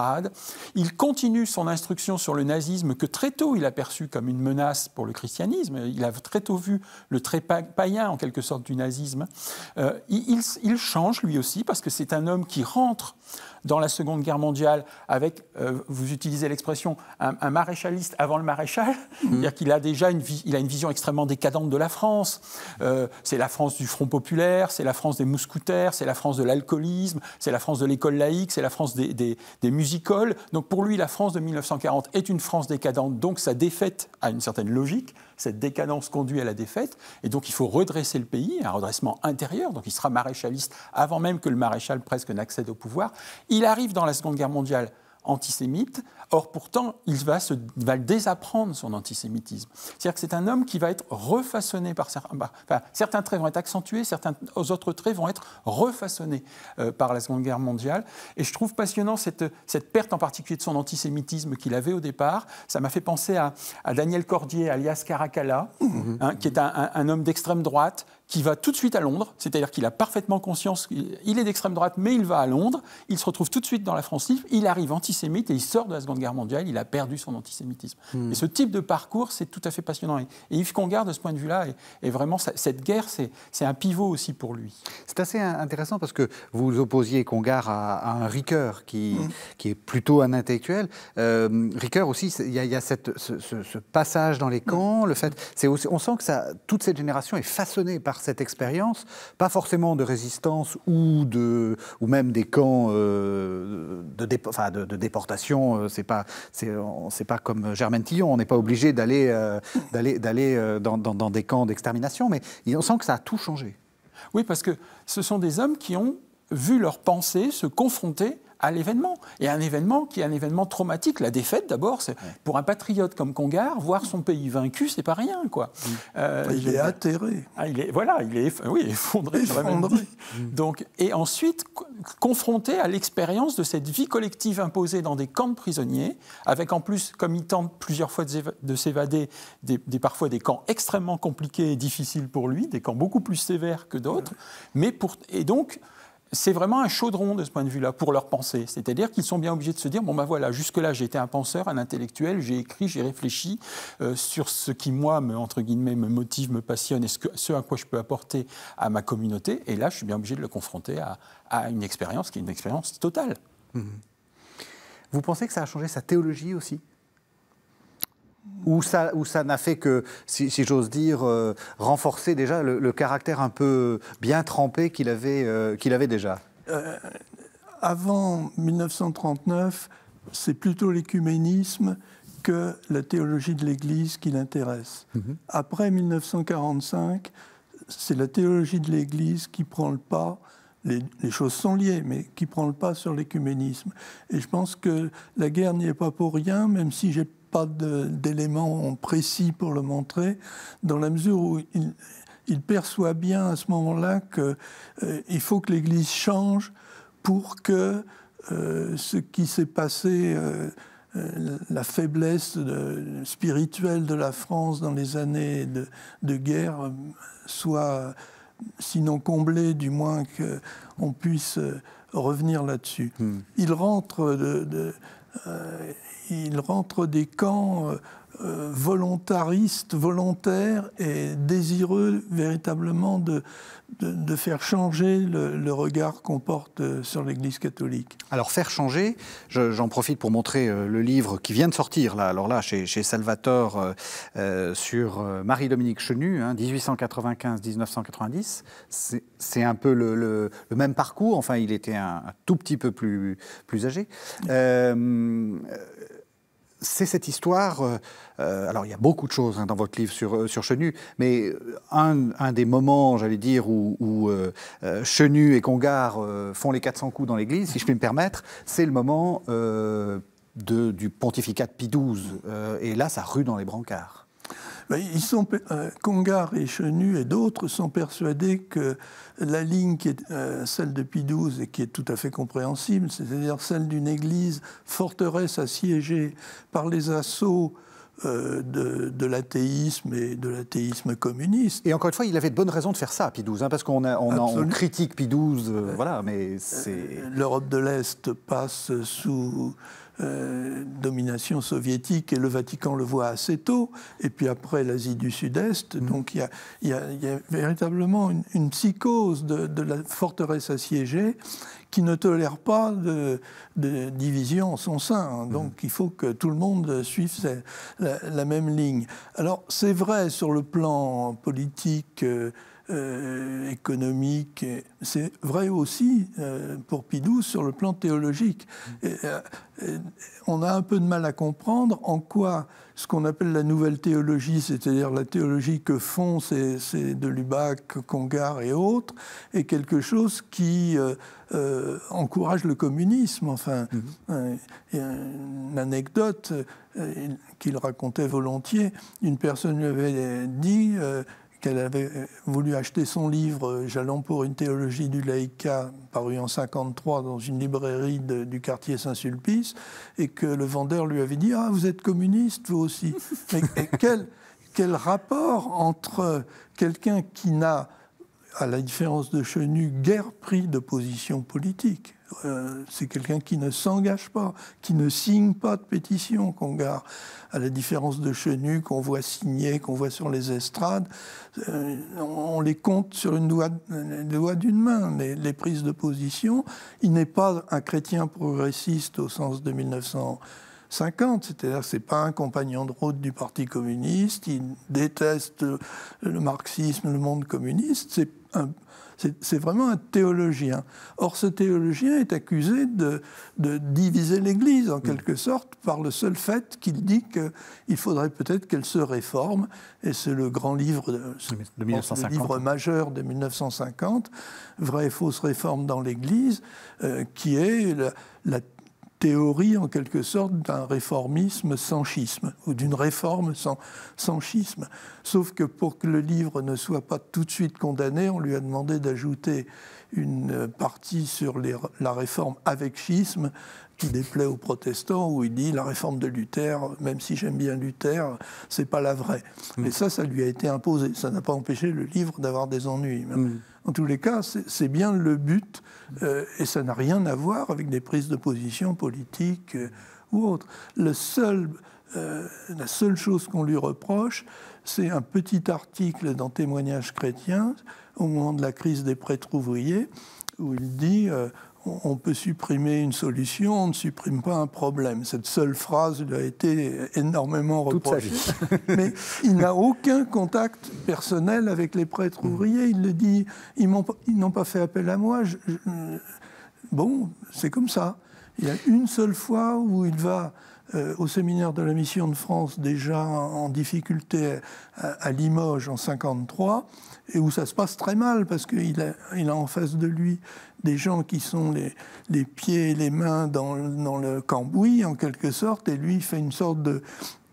il continue son instruction sur le nazisme que très tôt il a perçu comme une menace pour le christianisme. Il a très tôt vu le trait païen en quelque sorte du nazisme. Euh, il, il change lui aussi parce que c'est un homme qui rentre dans la Seconde Guerre mondiale avec, euh, vous utilisez l'expression, un, un maréchaliste avant le maréchal. Mmh. C'est-à-dire qu'il a déjà une, il a une vision extrêmement décadente de la France. Euh, c'est la France du Front populaire, c'est la France des mousquetaires, c'est la France de l'alcoolisme, c'est la France de l'école laïque, c'est la France des, des, des music-halls. Donc pour lui, la France de mille neuf cent quarante est une France décadente, donc sa défaite a une certaine logique. Cette décadence conduit à la défaite, et donc il faut redresser le pays, un redressement intérieur, donc il sera maréchaliste avant même que le maréchal presque n'accède au pouvoir. Il arrive dans la Seconde Guerre mondiale antisémite, or pourtant il va, se, va désapprendre son antisémitisme. C'est-à-dire que c'est un homme qui va être refaçonné par certains... Bah, enfin, certains traits vont être accentués, certains autres traits vont être refaçonnés euh, par la Seconde Guerre mondiale. Et je trouve passionnant cette, cette perte en particulier de son antisémitisme qu'il avait au départ. Ça m'a fait penser à, à Daniel Cordier, alias Caracalla, mmh. hein, qui est un, un, un homme d'extrême droite, qui va tout de suite à Londres, c'est-à-dire qu'il a parfaitement conscience qu'il est d'extrême droite, mais il va à Londres, il se retrouve tout de suite dans la France libre, il arrive antisémite et il sort de la Seconde Guerre mondiale, il a perdu son antisémitisme. Mmh. Et ce type de parcours, c'est tout à fait passionnant. Et Yves Congar, de ce point de vue-là, est, est vraiment, cette guerre, c'est un pivot aussi pour lui. C'est assez intéressant parce que vous opposiez Congar à, à un Ricoeur qui, mmh. qui est plutôt un intellectuel. Euh, Ricoeur aussi, il y a, y a cette, ce, ce, ce passage dans les camps, mmh. le fait, aussi, on sent que ça, toute cette génération est façonnée par cette expérience, pas forcément de résistance ou, de, ou même des camps euh, de, dé, enfin de, de déportation. C'est pas, c'est, c'est pas comme Germaine Tillon, on n'est pas obligé d'aller, euh, d'aller, d'aller dans, dans, dans des camps d'extermination, mais on sent que ça a tout changé. Oui, parce que ce sont des hommes qui ont vu leur pensée se confronter à l'événement. Et un événement qui est un événement traumatique. La défaite, d'abord, c'est, ouais. pour un patriote comme Congar, voir son pays vaincu, c'est pas rien, quoi. Mmh. Euh, il est atterré. Ah, il est, voilà, il est oui, effondré. effondré. Mmh. Donc, et ensuite, confronté à l'expérience de cette vie collective imposée dans des camps de prisonniers, avec en plus, comme il tente plusieurs fois de s'évader, des, des, parfois des camps extrêmement compliqués et difficiles pour lui, des camps beaucoup plus sévères que d'autres. Ouais. Mais pour, et donc, c'est vraiment un chaudron de ce point de vue-là pour leur pensée. C'est-à-dire qu'ils sont bien obligés de se dire, bon ben voilà, jusque-là j'ai été un penseur, un intellectuel, j'ai écrit, j'ai réfléchi euh, sur ce qui, moi, me, entre guillemets, me motive, me passionne et ce, que, ce à quoi je peux apporter à ma communauté. Et là, je suis bien obligé de le confronter à, à une expérience qui est une expérience totale. Mmh. Vous pensez que ça a changé sa théologie aussi ? Ou ça, ou ça n'a fait que, si, si j'ose dire, euh, renforcer déjà le, le caractère un peu bien trempé qu'il avait, euh, qu'il avait déjà euh, Avant mille neuf cent trente-neuf, c'est plutôt l'écuménisme que la théologie de l'Église qui l'intéresse. Mmh. Après mille neuf cent quarante-cinq, c'est la théologie de l'Église qui prend le pas. Les, les choses sont liées, mais qui prend le pas sur l'écuménisme. Et je pense que la guerre n'y est pas pour rien, même si j'ai pas d'éléments précis pour le montrer, dans la mesure où il, il perçoit bien à ce moment-là qu'il euh, faut que l'Église change pour que euh, ce qui s'est passé, euh, euh, la faiblesse de, spirituelle de la France dans les années de, de guerre, euh, soit, sinon comblée, du moins qu'on puisse euh, revenir là-dessus. Mmh. Il rentre de... de euh, il rentre des camps euh, volontaristes, volontaires et désireux véritablement de, de, de faire changer le, le regard qu'on porte sur l'Église catholique. Alors faire changer, je, j'en profite pour montrer euh, le livre qui vient de sortir, là, alors là, chez, chez Salvatore, euh, euh, sur euh, Marie-Dominique Chenu, hein, dix-huit cent quatre-vingt-quinze à dix-neuf cent quatre-vingt-dix. C'est, c'est un peu le, le, le même parcours, enfin il était un, un tout petit peu plus, plus âgé. Euh, C'est cette histoire, euh, alors il y a beaucoup de choses hein, dans votre livre sur, sur Chenu, mais un, un des moments, j'allais dire, où, où euh, Chenu et Congar euh, font les quatre cents coups dans l'église, si je puis me permettre, c'est le moment euh, de, du pontificat de Pie douze, euh, et là ça rue dans les brancards. Ils sont, euh, Congar et Chenu et d'autres sont persuadés que la ligne qui est euh, celle de Pie douze et qui est tout à fait compréhensible, c'est-à-dire celle d'une église forteresse assiégée par les assauts euh, de, de l'athéisme et de l'athéisme communiste. Et encore une fois, il avait de bonnes raisons de faire ça, Pie douze, hein, parce qu'on a, on, a, on critique Pie douze, euh, voilà, mais c'est... L'Europe de l'Est passe sous... Euh, domination soviétique et le Vatican le voit assez tôt, et puis après l'Asie du Sud-Est. Mmh. Donc il y a, y, a, y a véritablement une, une psychose de, de la forteresse assiégée qui ne tolère pas de, de division en son sein. Donc mmh. il faut que tout le monde suive la, la même ligne. Alors c'est vrai sur le plan politique, euh, Euh, économique. C'est vrai aussi euh, pour Pie douze sur le plan théologique. Et, euh, et on a un peu de mal à comprendre en quoi ce qu'on appelle la nouvelle théologie, c'est-à-dire la théologie que font ces, ces de Lubac, Congar et autres, est quelque chose qui euh, euh, encourage le communisme. Enfin, mm-hmm. euh, il y a une anecdote euh, qu'il racontait volontiers. Une personne lui avait dit euh, qu'elle avait voulu acheter son livre « Jalons pour une théologie du laïcat » paru en cinquante-trois dans une librairie de, du quartier Saint-Sulpice, et que le vendeur lui avait dit « Ah, vous êtes communiste, vous aussi ». Mais quel, quel rapport entre quelqu'un qui n'a, à la différence de Chenu, guère pris de position politique. Euh, c'est quelqu'un qui ne s'engage pas, qui ne signe pas de pétition, Congar, à la différence de Chenu qu'on voit signer, qu'on voit sur les estrades. Euh, on les compte sur une doigt, une doigt d'une main, les, les prises de position. Il n'est pas un chrétien progressiste au sens de mille neuf cent cinquante, c'est-à-dire que ce n'est pas un compagnon de route du Parti communiste, il déteste le marxisme, le monde communiste, c'est un... C'est vraiment un théologien. Or, ce théologien est accusé de, de diviser l'Église, en quelque sorte, par le seul fait qu'il dit qu'il faudrait peut-être qu'elle se réforme. Et c'est le grand livre, de, de mille neuf cent cinquante. Le livre majeur de mille neuf cent cinquante, « Vraie et fausse réforme dans l'Église euh, », qui est la, la théorie, en quelque sorte, d'un réformisme sans schisme, ou d'une réforme sans, sans schisme. Sauf que pour que le livre ne soit pas tout de suite condamné, on lui a demandé d'ajouter une partie sur les, la réforme avec schisme, qui déplaît aux protestants, où il dit la réforme de Luther, même si j'aime bien Luther, c'est pas la vraie. Mmh. Et ça, ça lui a été imposé. Ça n'a pas empêché le livre d'avoir des ennuis. Mmh. En tous les cas, c'est bien le but, euh, et ça n'a rien à voir avec des prises de position politiques euh, ou autres. Le seul, euh, la seule chose qu'on lui reproche, c'est un petit article dans Témoignages chrétiens, au moment de la crise des prêtres ouvriers, où il dit euh, on peut supprimer une solution, on ne supprime pas un problème. Cette seule phrase lui a été énormément reprochée. Mais il n'a aucun contact personnel avec les prêtres ouvriers. Il le dit, ils n'ont pas fait appel à moi. Je, je, bon, c'est comme ça. Il y a une seule fois où il va euh, au séminaire de la Mission de France, déjà en, en difficulté à, à Limoges en cinquante-trois, et où ça se passe très mal, parce qu'il a, il a en face de lui des gens qui sont les, les pieds et les mains dans, dans le cambouis, en quelque sorte, et lui, il fait une sorte de,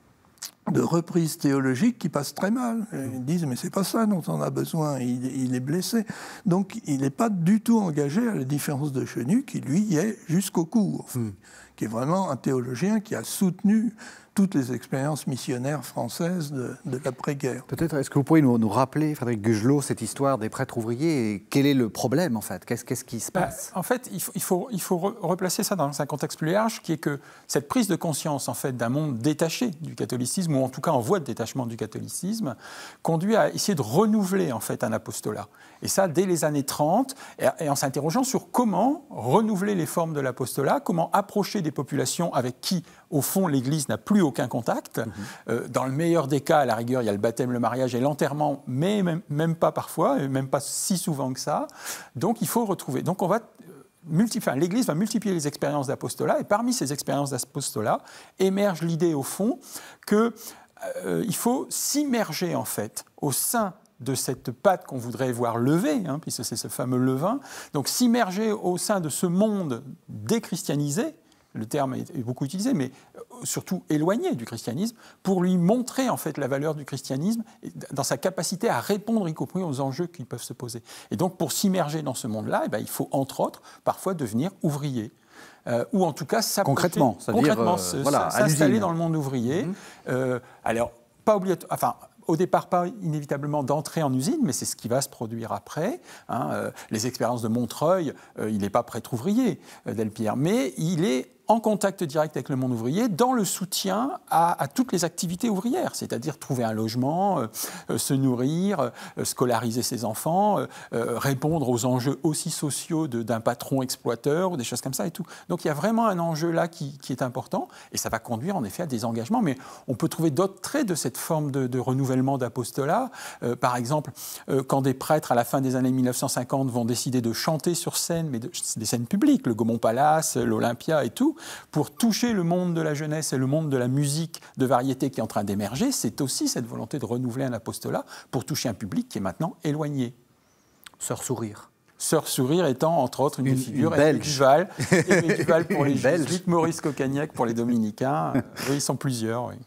de reprise théologique qui passe très mal. Ils disent, mais c'est pas ça dont on a besoin, il, il est blessé. Donc, il n'est pas du tout engagé, à la différence de Chenu, qui, lui, y est jusqu'au cou, enfin, mm. qui est vraiment un théologien qui a soutenu toutes les expériences missionnaires françaises de, de l'après-guerre. Peut-être, est-ce que vous pourriez nous, nous rappeler, Frédéric Gugelot, cette histoire des prêtres ouvriers, et quel est le problème, en fait? Qu'est-ce, qu'est-ce qui se passe? bah, En fait, il faut, il, faut, il faut replacer ça dans un contexte plus large, qui est que cette prise de conscience, en fait, d'un monde détaché du catholicisme, ou en tout cas en voie de détachement du catholicisme, conduit à essayer de renouveler, en fait, un apostolat. Et ça, dès les années trente, et, et en s'interrogeant sur comment renouveler les formes de l'apostolat, comment approcher des populations avec qui, au fond, l'Église n'a plus aucun contact. Mmh. Euh, dans le meilleur des cas, à la rigueur, il y a le baptême, le mariage et l'enterrement, mais même, même pas parfois, et même pas si souvent que ça. Donc, il faut retrouver. Donc, on va multiplier, enfin, l'Église va multiplier les expériences d'apostolat, et parmi ces expériences d'apostolat émerge l'idée, au fond, qu'il euh, faut s'immerger, en fait, au sein de cette pâte qu'on voudrait voir lever, hein, puisque c'est ce fameux levain. Donc, s'immerger au sein de ce monde déchristianisé, le terme est beaucoup utilisé, mais surtout éloigné du christianisme, pour lui montrer en fait la valeur du christianisme dans sa capacité à répondre, y compris aux enjeux qui peuvent se poser. Et donc, pour s'immerger dans ce monde-là, eh bien, il faut, entre autres, parfois devenir ouvrier. Euh, ou en tout cas s'approcher, concrètement, concrètement euh, voilà, s'installer dans le monde ouvrier. Mmh. Euh, alors, pas obligatoire... Enfin, au départ, pas inévitablement d'entrer en usine, mais c'est ce qui va se produire après. Hein. Euh, les expériences de Montreuil, euh, il n'est pas prêtre ouvrier, euh, Delpierre, mais il est en contact direct avec le monde ouvrier, dans le soutien à, à toutes les activités ouvrières, c'est-à-dire trouver un logement, euh, euh, se nourrir, euh, scolariser ses enfants, euh, euh, répondre aux enjeux aussi sociaux de, d'un patron exploiteur ou des choses comme ça et tout. Donc il y a vraiment un enjeu là qui, qui est important, et ça va conduire en effet à des engagements, mais on peut trouver d'autres traits de cette forme de, de renouvellement d'apostolat. Euh, par exemple, euh, quand des prêtres à la fin des années mille neuf cent cinquante vont décider de chanter sur scène, mais de, des scènes publiques, le Gaumont Palace, l'Olympia et tout, pour toucher le monde de la jeunesse et le monde de la musique de variété qui est en train d'émerger, c'est aussi cette volonté de renouveler un apostolat pour toucher un public qui est maintenant éloigné. Sœur Sourire. Sœur Sourire étant, entre autres, une, une figure, et Duval, et Duval pour les jésuites, Maurice Coccagnac pour les dominicains. Oui, ils sont plusieurs. Oui.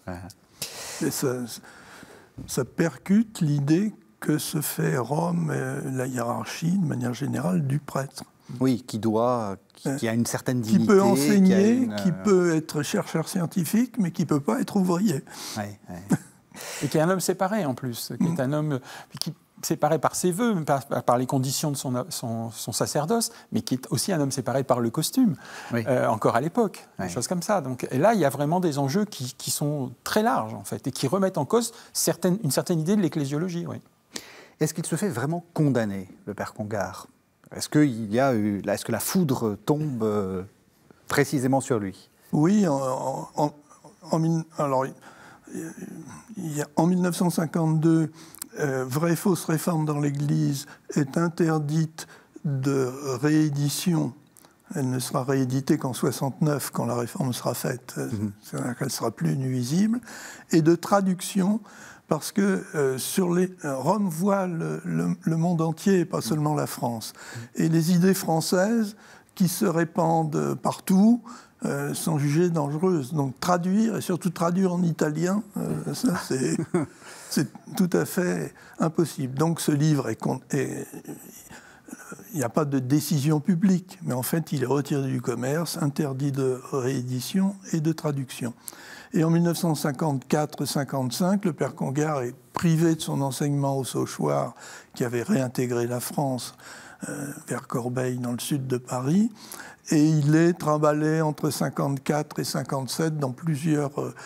Et ça, ça percute l'idée que se fait Rome, euh, la hiérarchie, de manière générale, du prêtre. Oui, qui doit, qui, qui a une certaine dignité. Qui peut enseigner, qui, une... qui euh... peut être chercheur scientifique, mais qui ne peut pas être ouvrier. Oui, oui. Et qui est un homme séparé en plus, qui est un homme qui, séparé par ses vœux, par, par les conditions de son, son, son sacerdoce, mais qui est aussi un homme séparé par le costume, oui. euh, encore à l'époque, oui. Des choses comme ça. Donc, et là, il y a vraiment des enjeux qui, qui sont très larges, en fait, et qui remettent en cause certaines, une certaine idée de l'ecclésiologie. Oui. Est-ce qu'il se fait vraiment condamner, le père Congar ? Est-ce que, il y a eu, est-ce que la foudre tombe euh, précisément sur lui ? Oui, en, en, en, alors, il y a, en mille neuf cent cinquante-deux, euh, Vraie et fausse réforme dans l'Église est interdite de réédition. Elle ne sera rééditée qu'en soixante-neuf, quand la réforme sera faite. Mmh. C'est-à-dire qu'elle ne sera plus nuisible. Et de traduction, parce que euh, sur les, Rome voit le, le, le monde entier, et pas seulement la France. Et les idées françaises qui se répandent partout euh, sont jugées dangereuses. Donc traduire, et surtout traduire en italien, euh, ça c'est, c'est tout à fait impossible. Donc ce livre est... est il n'y a pas de décision publique, mais en fait, il est retiré du commerce, interdit de réédition et de traduction. Et en mille neuf cent cinquante-quatre cinquante-cinq, le père Congar est privé de son enseignement au Sauchoir, qui avait réintégré la France euh, vers Corbeil, dans le sud de Paris, et il est trimballé entre cinquante-quatre et cinquante-sept dans plusieurs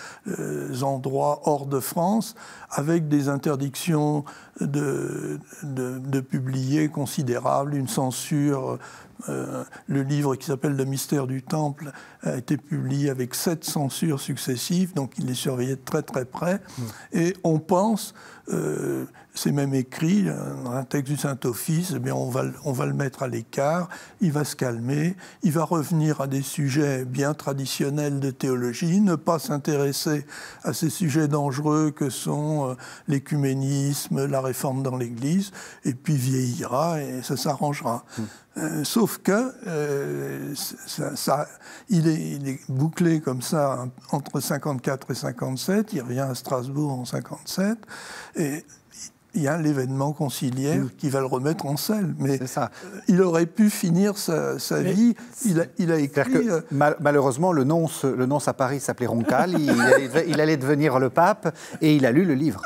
euh, endroits hors de France, avec des interdictions de, de, de publier considérables, une censure. Euh, le livre qui s'appelle « Le mystère du Temple » a été publié avec sept censures successives, donc il est surveillé de très très près. Mmh. Et on pense, euh, c'est même écrit dans un texte du Saint-Office, eh bien on va, on va le mettre à l'écart, il va se calmer, il va revenir à des sujets bien traditionnels de théologie, ne pas s'intéresser à ces sujets dangereux que sont euh, l'écuménisme, la réforme dans l'Église, et puis vieillira et ça s'arrangera. Mmh. Euh, sauf que euh, ça, ça, il, est, il est bouclé comme ça entre cinquante-quatre et cinquante-sept, il revient à Strasbourg en cinquante-sept, et il y a l'événement conciliaire mmh. qui va le remettre en selle. Mais ça. il aurait pu finir sa, sa vie. Il a, il a écrit... Que, euh... mal, malheureusement, le nonce, le nonce à Paris s'appelait Roncal, il, allait, il allait devenir le pape, et il a lu le livre.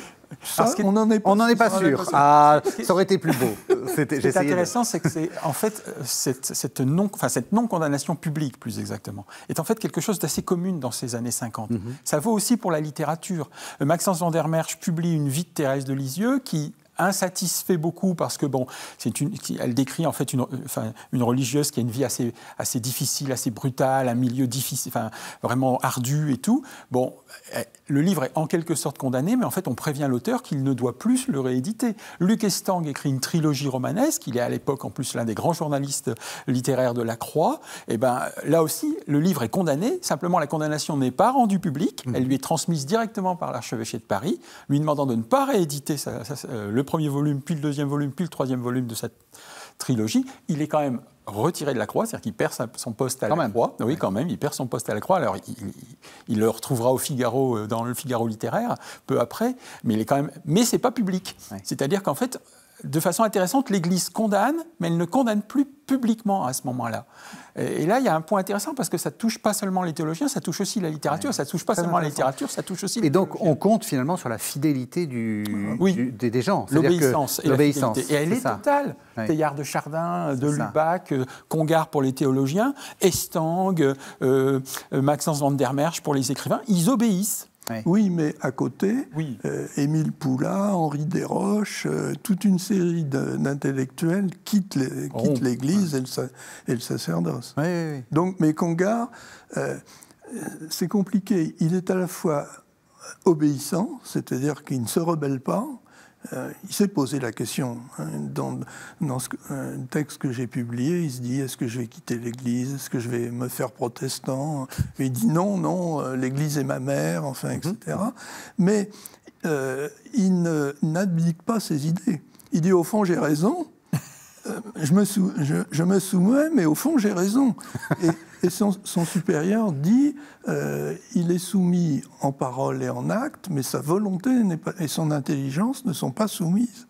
Ça, on n'en est pas, on n'en est pas sûr. Ah, ça aurait été plus beau. C'était, Ce qui est intéressant, de... c'est que c'est, en fait, cette, cette, non, enfin, cette non-condamnation publique, plus exactement, est en fait quelque chose d'assez commun dans ces années cinquante. Mm-hmm. Ça vaut aussi pour la littérature. Maxence van der Merch publie une vie de Thérèse de Lisieux qui insatisfait beaucoup parce que, bon, c'est une, elle décrit en fait une, enfin, une religieuse qui a une vie assez, assez difficile, assez brutale, un milieu difficile, enfin, vraiment ardu et tout. Bon, le livre est en quelque sorte condamné, mais en fait, on prévient l'auteur qu'il ne doit plus le rééditer. Luc Estang écrit une trilogie romanesque, il est à l'époque en plus l'un des grands journalistes littéraires de la Croix. Et ben, là aussi, le livre est condamné, simplement la condamnation n'est pas rendue publique, mmh. elle lui est transmise directement par l'archevêché de Paris, lui demandant de ne pas rééditer sa, sa, le premier volume, puis le deuxième volume, puis le troisième volume de cette trilogie. Il est quand même retiré de la Croix, c'est-à-dire qu'il perd sa, son poste à quand la même. Croix. Oui, ouais. quand même, il perd son poste à la Croix. Alors, il, il, il le retrouvera au Figaro, dans le Figaro littéraire, peu après, mais il est quand même... Mais c'est pas public. Ouais. C'est-à-dire qu'en fait, de façon intéressante, l'Église condamne, mais elle ne condamne plus publiquement à ce moment-là. Et là, il y a un point intéressant parce que ça ne touche pas seulement les théologiens, ça touche aussi la littérature, ouais. ça ne touche pas seulement la littérature, ça touche aussi les Et donc, on compte finalement sur la fidélité du, oui. du, des, des gens. L'obéissance. Que, et l'obéissance. Et elle est, est totale. Ouais. Teilhard de Chardin, de Lubac, euh, Congar pour les théologiens, Estang, euh, euh, Maxence van der Merch pour les écrivains, ils obéissent. Oui. oui, mais à côté, oui. euh, Émile Poulain, Henri Desroches, euh, toute une série de, d'intellectuels quittent, les, oh, quittent l'Église ouais. et, le, et le sacerdoce. Oui, oui, oui. Donc, mais Congar, euh, c'est compliqué. Il est à la fois obéissant, c'est-à-dire qu'il ne se rebelle pas. Euh, il s'est posé la question hein, dans, dans ce, un texte que j'ai publié. Il se dit, est-ce que je vais quitter l'Église? Est-ce que je vais me faire protestant? Et il dit non, non, l'Église est ma mère, enfin, et cetera. Mais euh, il ne, n'abdique pas ses idées. Il dit, au fond, j'ai raison. Euh, je, me sou, je, je me soumets, mais au fond, j'ai raison. Et, et son, son supérieur dit, euh, il est soumis en parole et en acte, mais sa volonté n'est pas, et son intelligence ne sont pas soumises.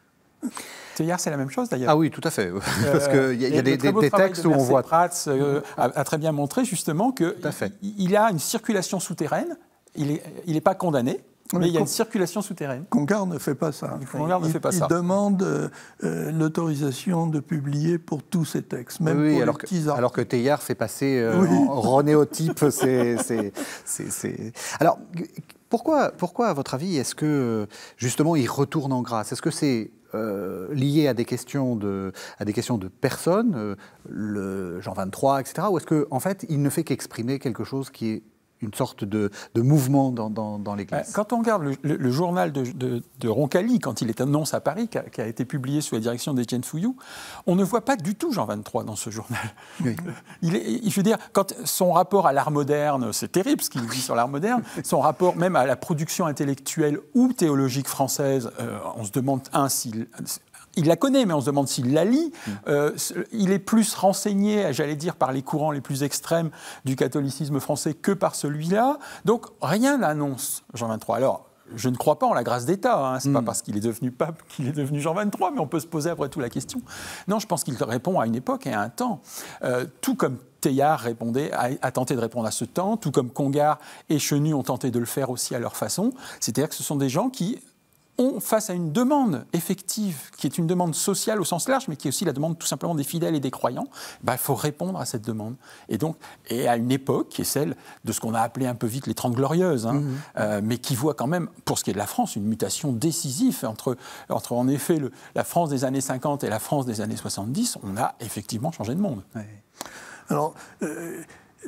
Teilhard, c'est la même chose d'ailleurs. Ah oui, tout à fait. Parce euh, qu'il y a, y a des, des, des textes de où on voit... Prats euh, a, a très bien montré justement qu'il il a une circulation souterraine, il n'est il est pas condamné, mais, mais il y a une circulation souterraine. Congar ne fait pas ça. Congar ne il, fait pas il ça. Il demande euh, l'autorisation de publier pour tous ses textes, même oui, pour alors les petits que, alors que Teilhard fait passer euh, oui. en renéotype. c'est, c'est, c'est, c'est... Alors, pourquoi, pourquoi, à votre avis, est-ce que, justement, il retourne en grâce? Est-ce que c'est euh, lié à des questions de, à des questions de personnes, euh, le Jean vingt-trois, et cetera, ou est-ce qu'en en fait, il ne fait qu'exprimer quelque chose qui est une sorte de, de mouvement dans, dans, dans l'Église. Quand on regarde le, le, le journal de, de, de Roncalli, quand il est annonce à Paris, qui a, qui a été publié sous la direction d'Étienne Fouillou, on ne voit pas du tout Jean vingt-trois dans ce journal. Oui. Il est, il, je veux dire, quand son rapport à l'art moderne, c'est terrible ce qu'il dit sur l'art moderne, son rapport même à la production intellectuelle ou théologique française, euh, on se demande, un, s'il... Il la connaît, mais on se demande s'il la lit. Mmh. Euh, il est plus renseigné, j'allais dire, par les courants les plus extrêmes du catholicisme français que par celui-là. Donc, rien n'annonce Jean vingt-trois. Alors, je ne crois pas en la grâce d'État. Hein. Ce n'est mmh. pas parce qu'il est devenu pape qu'il est devenu Jean vingt-trois, mais on peut se poser après tout la question. Non, je pense qu'il répond à une époque et à un temps. Euh, tout comme Teilhard répondait, a, a tenté de répondre à ce temps, tout comme Congar et Chenu ont tenté de le faire aussi à leur façon. C'est-à-dire que ce sont des gens qui... face à une demande effective, qui est une demande sociale au sens large, mais qui est aussi la demande tout simplement des fidèles et des croyants, ben, il faut répondre à cette demande. Et donc, et à une époque qui est celle de ce qu'on a appelé un peu vite les Trente Glorieuses, hein, mmh. euh, mais qui voit quand même, pour ce qui est de la France, une mutation décisive entre, entre en effet, le, la France des années cinquante et la France des années soixante-dix. On a effectivement changé de monde. Oui. Alors, euh,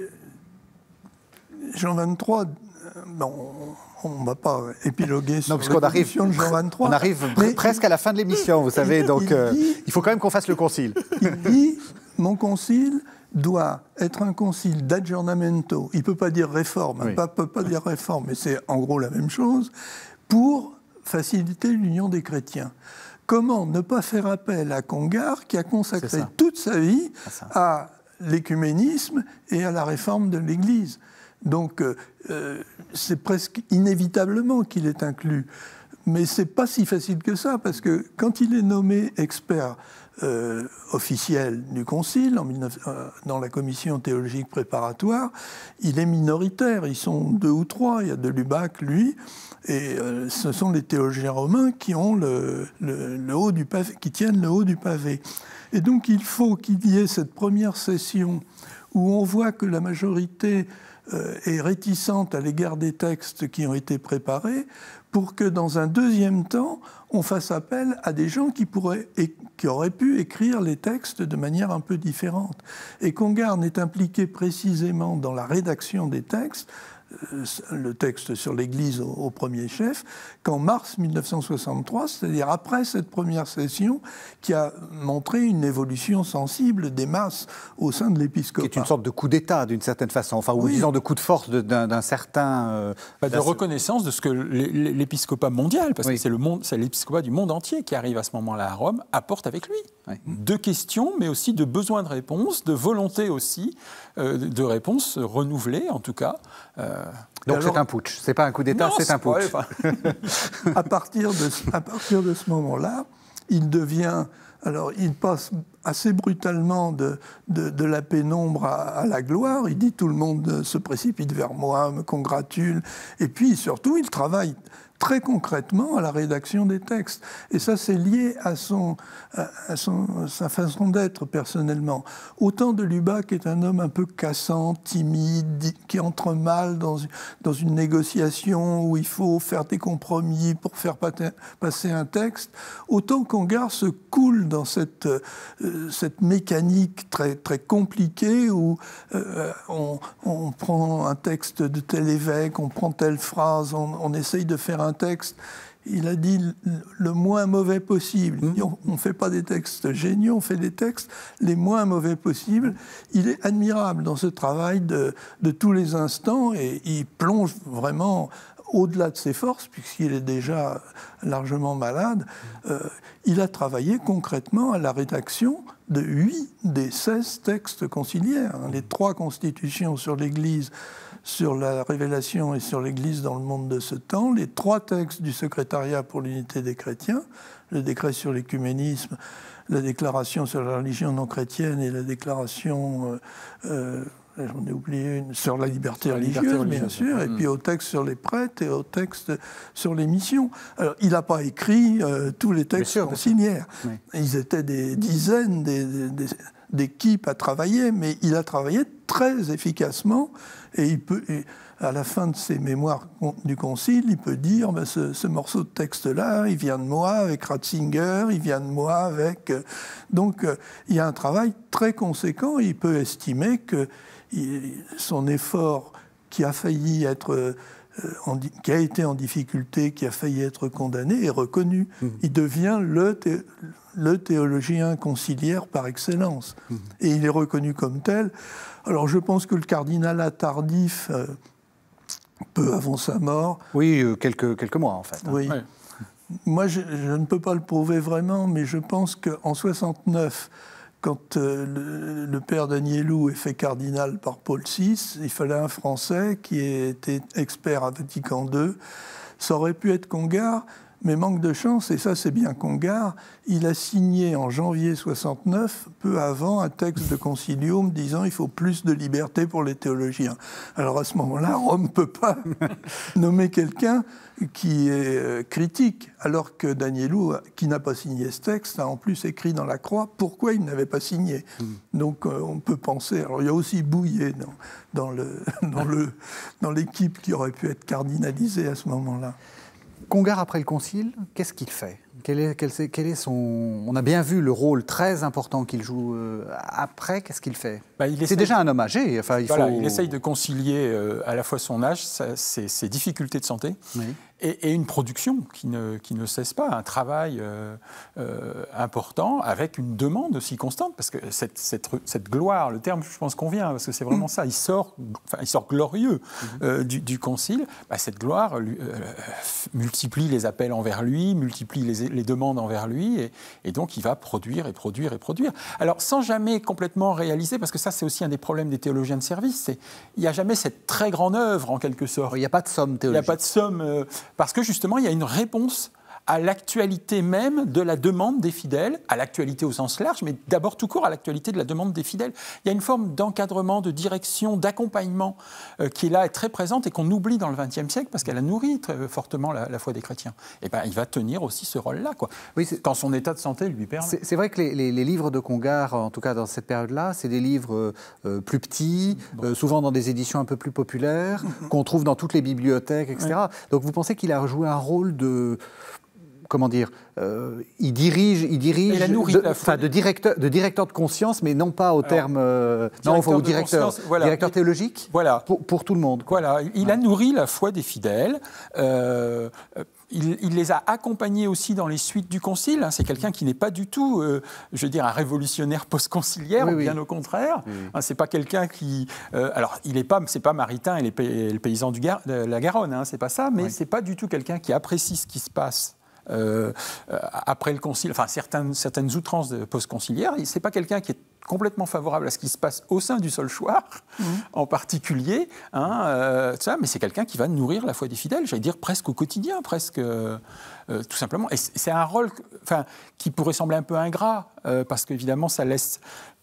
Jean vingt-trois, bon, on ne va pas épiloguer sur l'évolution de Jean vingt-trois. On arrive mais presque à la fin de l'émission, vous savez, il, donc il, euh, dit, il faut quand même qu'on fasse le concile. Il dit, mon concile doit être un concile d'aggiornamento, il ne peut pas dire réforme, il oui. ne peut pas dire réforme, mais c'est en gros la même chose, pour faciliter l'union des chrétiens. Comment ne pas faire appel à Congar, qui a consacré toute sa vie à l'écuménisme et à la réforme de l'Église. Donc, euh, c'est presque inévitablement qu'il est inclus. Mais ce n'est pas si facile que ça, parce que quand il est nommé expert euh, officiel du Concile, en dix-neuf, euh, dans la commission théologique préparatoire, il est minoritaire. Ils sont deux ou trois. Il y a de Lubac, lui, et euh, ce sont les théologiens romains qui, ont le, le, le haut du pavé, qui tiennent le haut du pavé. Et donc, il faut qu'il y ait cette première session où on voit que la majorité euh, est réticente à l'égard des textes qui ont été préparés, pour que dans un deuxième temps, on fasse appel à des gens qui, pourraient, et, qui auraient pu écrire les textes de manière un peu différente. Et Congar n'est impliqué précisément dans la rédaction des textes, le texte sur l'Église au, au premier chef, qu'en mars mille neuf cent soixante-trois, c'est-à-dire après cette première session, qui a montré une évolution sensible des masses au sein de l'épiscopat. Qui est une sorte de coup d'État, d'une certaine façon, enfin, ou oui. disons de coup de force d'un, d'un certain... Euh, bah, de reconnaissance de ce que l'épiscopat mondial, parce oui. que c'est, le monde, c'est l'épiscopat du monde entier qui arrive à ce moment-là à Rome, apporte avec lui. Oui. De questions, mais aussi de besoins de réponse, de volonté aussi, euh, de réponses renouvelées, en tout cas. Euh, Donc alors, c'est un putsch, c'est pas un coup d'État, non, c'est, c'est un putsch. Pas, à, partir de, à partir de ce moment-là, il devient... Alors, il passe assez brutalement de, de, de la pénombre à, à la gloire. Il dit « tout le monde se précipite vers moi, me congratule ». Et puis, surtout, il travaille très concrètement à la rédaction des textes. Et ça, c'est lié à, son, à son, sa façon d'être personnellement. Autant de Lubac est un homme un peu cassant, timide, qui entre mal dans, dans une négociation où il faut faire des compromis pour faire passer un texte, autant Congar se coule dans cette, euh, cette mécanique très, très compliquée où euh, on, on prend un texte de tel évêque, on prend telle phrase, on, on essaye de faire un texte, il a dit le moins mauvais possible. Il dit, on ne fait pas des textes géniaux, on fait des textes les moins mauvais possibles. Il est admirable dans ce travail de, de tous les instants et il plonge vraiment au-delà de ses forces, puisqu'il est déjà largement malade. Euh, il a travaillé concrètement à la rédaction de huit des seize textes conciliaires. Les trois constitutions sur l'Église, sur la révélation et sur l'Église dans le monde de ce temps, les trois textes du secrétariat pour l'unité des chrétiens, le décret sur l'écuménisme, la déclaration sur la religion non chrétienne et la déclaration, euh, euh, j'en ai oublié une, sur la liberté sur religieuse, la liberté religieuse, bien sûr, mmh. et puis au texte sur les prêtres et au texte sur les missions. Alors, il n'a pas écrit euh, tous les textes conciliaires. Oui. Ils étaient des dizaines des, des, des, d'équipes à travailler, mais il a travaillé très efficacement. Et, il peut, et à la fin de ses mémoires du Concile, il peut dire ben, ce, ce morceau de texte-là, il vient de moi avec Ratzinger, il vient de moi avec... Donc, euh, il y a un travail très conséquent. Et il peut estimer que il, son effort qui a failli être, euh, en, qui a été en difficulté, qui a failli être condamné, est reconnu. Mmh. Il devient le, thé, le théologien conciliaire par excellence. Mmh. Et il est reconnu comme tel. Alors je pense que le cardinalat tardif, euh, peu avant sa mort... Oui, euh, quelques, quelques mois en fait. Hein. Oui. Ouais. Moi, je, je ne peux pas le prouver vraiment, mais je pense qu'en soixante-neuf, quand euh, le, le père d'Agnelou est fait cardinal par Paul six, il fallait un Français qui était expert à Vatican deux. Ça aurait pu être Congar, mais manque de chance, et ça c'est bien Congar, il a signé en janvier soixante-neuf, peu avant, un texte de concilium disant « il faut plus de liberté pour les théologiens ». Alors à ce moment-là, Rome ne peut pas nommer quelqu'un qui est euh, critique, alors que d'Agnelou, qui n'a pas signé ce texte, a en plus écrit dans la croix pourquoi il n'avait pas signé. Mmh. Donc euh, on peut penser... Alors il y a aussi Bouillet dans, dans, le, dans, le, dans l'équipe qui aurait pu être cardinalisée à ce moment-là. Congar, après le Concile, qu'est-ce qu'il fait ? Quel est, quel, est, quel est son... On a bien vu le rôle très important qu'il joue euh, après, qu'est-ce qu'il fait ? bah, il C'est essaye... déjà un homme âgé. Enfin, il, voilà, faut... il essaye de concilier euh, à la fois son âge, sa, ses, ses difficultés de santé, oui. et, et une production qui ne, qui ne cesse pas, un travail euh, euh, important, avec une demande aussi constante, parce que cette, cette, cette gloire, le terme, je pense, convient, parce que c'est vraiment mmh. ça, il sort, enfin, il sort glorieux mmh. euh, du, du Concile. Bah, cette gloire lui, euh, multiplie les appels envers lui, multiplie les les demandes envers lui, et, et donc il va produire et produire et produire. Alors, sans jamais complètement réaliser, parce que ça, c'est aussi un des problèmes des théologiens de service, c'est il n'y a jamais cette très grande œuvre, en quelque sorte. Il n'y a pas de somme théologique. Il n'y a pas de somme, euh, parce que justement, il y a une réponse à l'actualité même de la demande des fidèles, à l'actualité au sens large, mais d'abord tout court à l'actualité de la demande des fidèles. Il y a une forme d'encadrement, de direction, d'accompagnement euh, qui est là, est très présente et qu'on oublie dans le vingtième siècle parce qu'elle a nourri très fortement la, la foi des chrétiens. Et ben, il va tenir aussi ce rôle-là, quoi. Oui, quand son état de santé lui permet. C'est, c'est vrai que les, les, les livres de Congar, en tout cas dans cette période-là, c'est des livres euh, plus petits, bon. euh, souvent dans des éditions un peu plus populaires, mm-hmm. qu'on trouve dans toutes les bibliothèques, et cetera. Oui. Donc vous pensez qu'il a joué un rôle de... Comment dire, euh, il dirige, il dirige il nourri, de, enfin, de, directeur, de directeur de conscience, mais non pas au Alors, terme, euh, non, au directeur, voilà. directeur théologique, voilà. pour, pour tout le monde. Quoi. Voilà, il a nourri la foi des fidèles. Euh, il, il les a accompagnés aussi dans les suites du Concile. C'est quelqu'un qui n'est pas du tout, euh, je veux dire, un révolutionnaire post-conciliaire, oui, oui. bien au contraire. Oui, oui. C'est pas quelqu'un qui, euh, alors, il est pas, c'est pas Maritain et les, pay, les paysans du Gar, de la Garonne, hein, c'est pas ça, mais oui. c'est pas du tout quelqu'un qui apprécie ce qui se passe. Euh, après le concile, enfin certaines, certaines outrances post-conciliaires, c'est pas quelqu'un qui est complètement favorable à ce qui se passe au sein du solchoir, mmh. en particulier, hein, euh, ça, mais c'est quelqu'un qui va nourrir la foi des fidèles, j'allais dire presque au quotidien, presque, euh, euh, tout simplement. Et c'est un rôle, enfin, qui pourrait sembler un peu ingrat, euh, parce qu'évidemment, ça laisse,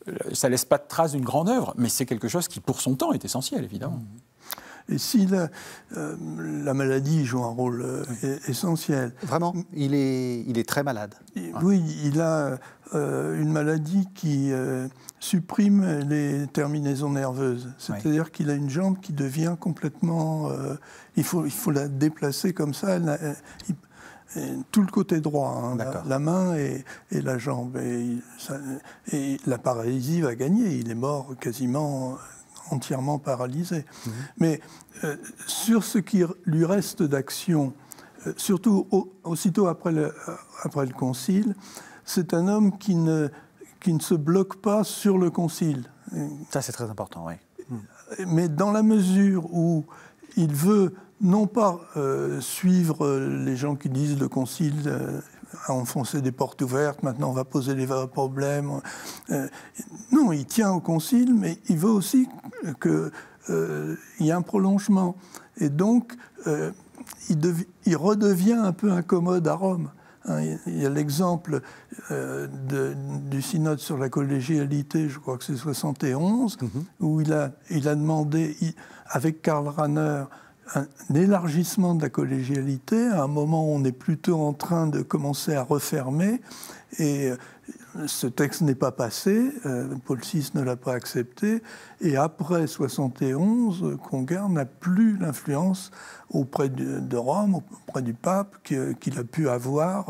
ça laisse pas de trace d'une grande œuvre, mais c'est quelque chose qui, pour son temps, est essentiel, évidemment. Mmh. Et si la, euh, la maladie joue un rôle euh, oui. essentiel. Vraiment, il est, il est très malade. Et, oui, il a euh, une maladie qui euh, supprime les terminaisons nerveuses. C'est-à-dire oui. qu'il a une jambe qui devient complètement... Euh, il, faut, il faut la déplacer comme ça. Elle, il, et tout le côté droit, hein, la, la main et, et la jambe. Et, ça, et la paralysie va gagner. Il est mort quasiment... entièrement paralysé. Mmh. Mais euh, sur ce qui lui reste d'action, euh, surtout au, aussitôt après le, euh, après le Concile, c'est un homme qui ne, qui ne se bloque pas sur le Concile. Ça, c'est très important, oui. Mmh. Mais dans la mesure où il veut non pas euh, suivre les gens qui disent le Concile... Euh, à enfoncer des portes ouvertes, maintenant on va poser les vrais problèmes. Euh, non, il tient au Concile, mais il veut aussi qu'il euh, y ait un prolongement. Et donc, euh, il, dev- il redevient un peu incommode à Rome. Hein, il y a l'exemple euh, de, du synode sur la collégialité, je crois que c'est soixante et onze, mm-hmm. où il a, il a demandé, il, avec Karl Rahner, un élargissement de la collégialité, à un moment où on est plutôt en train de commencer à refermer, et ce texte n'est pas passé, euh, Paul six ne l'a pas accepté, et après soixante et onze, Congar n'a plus l'influence auprès de, de Rome, auprès du pape, qu'il a pu avoir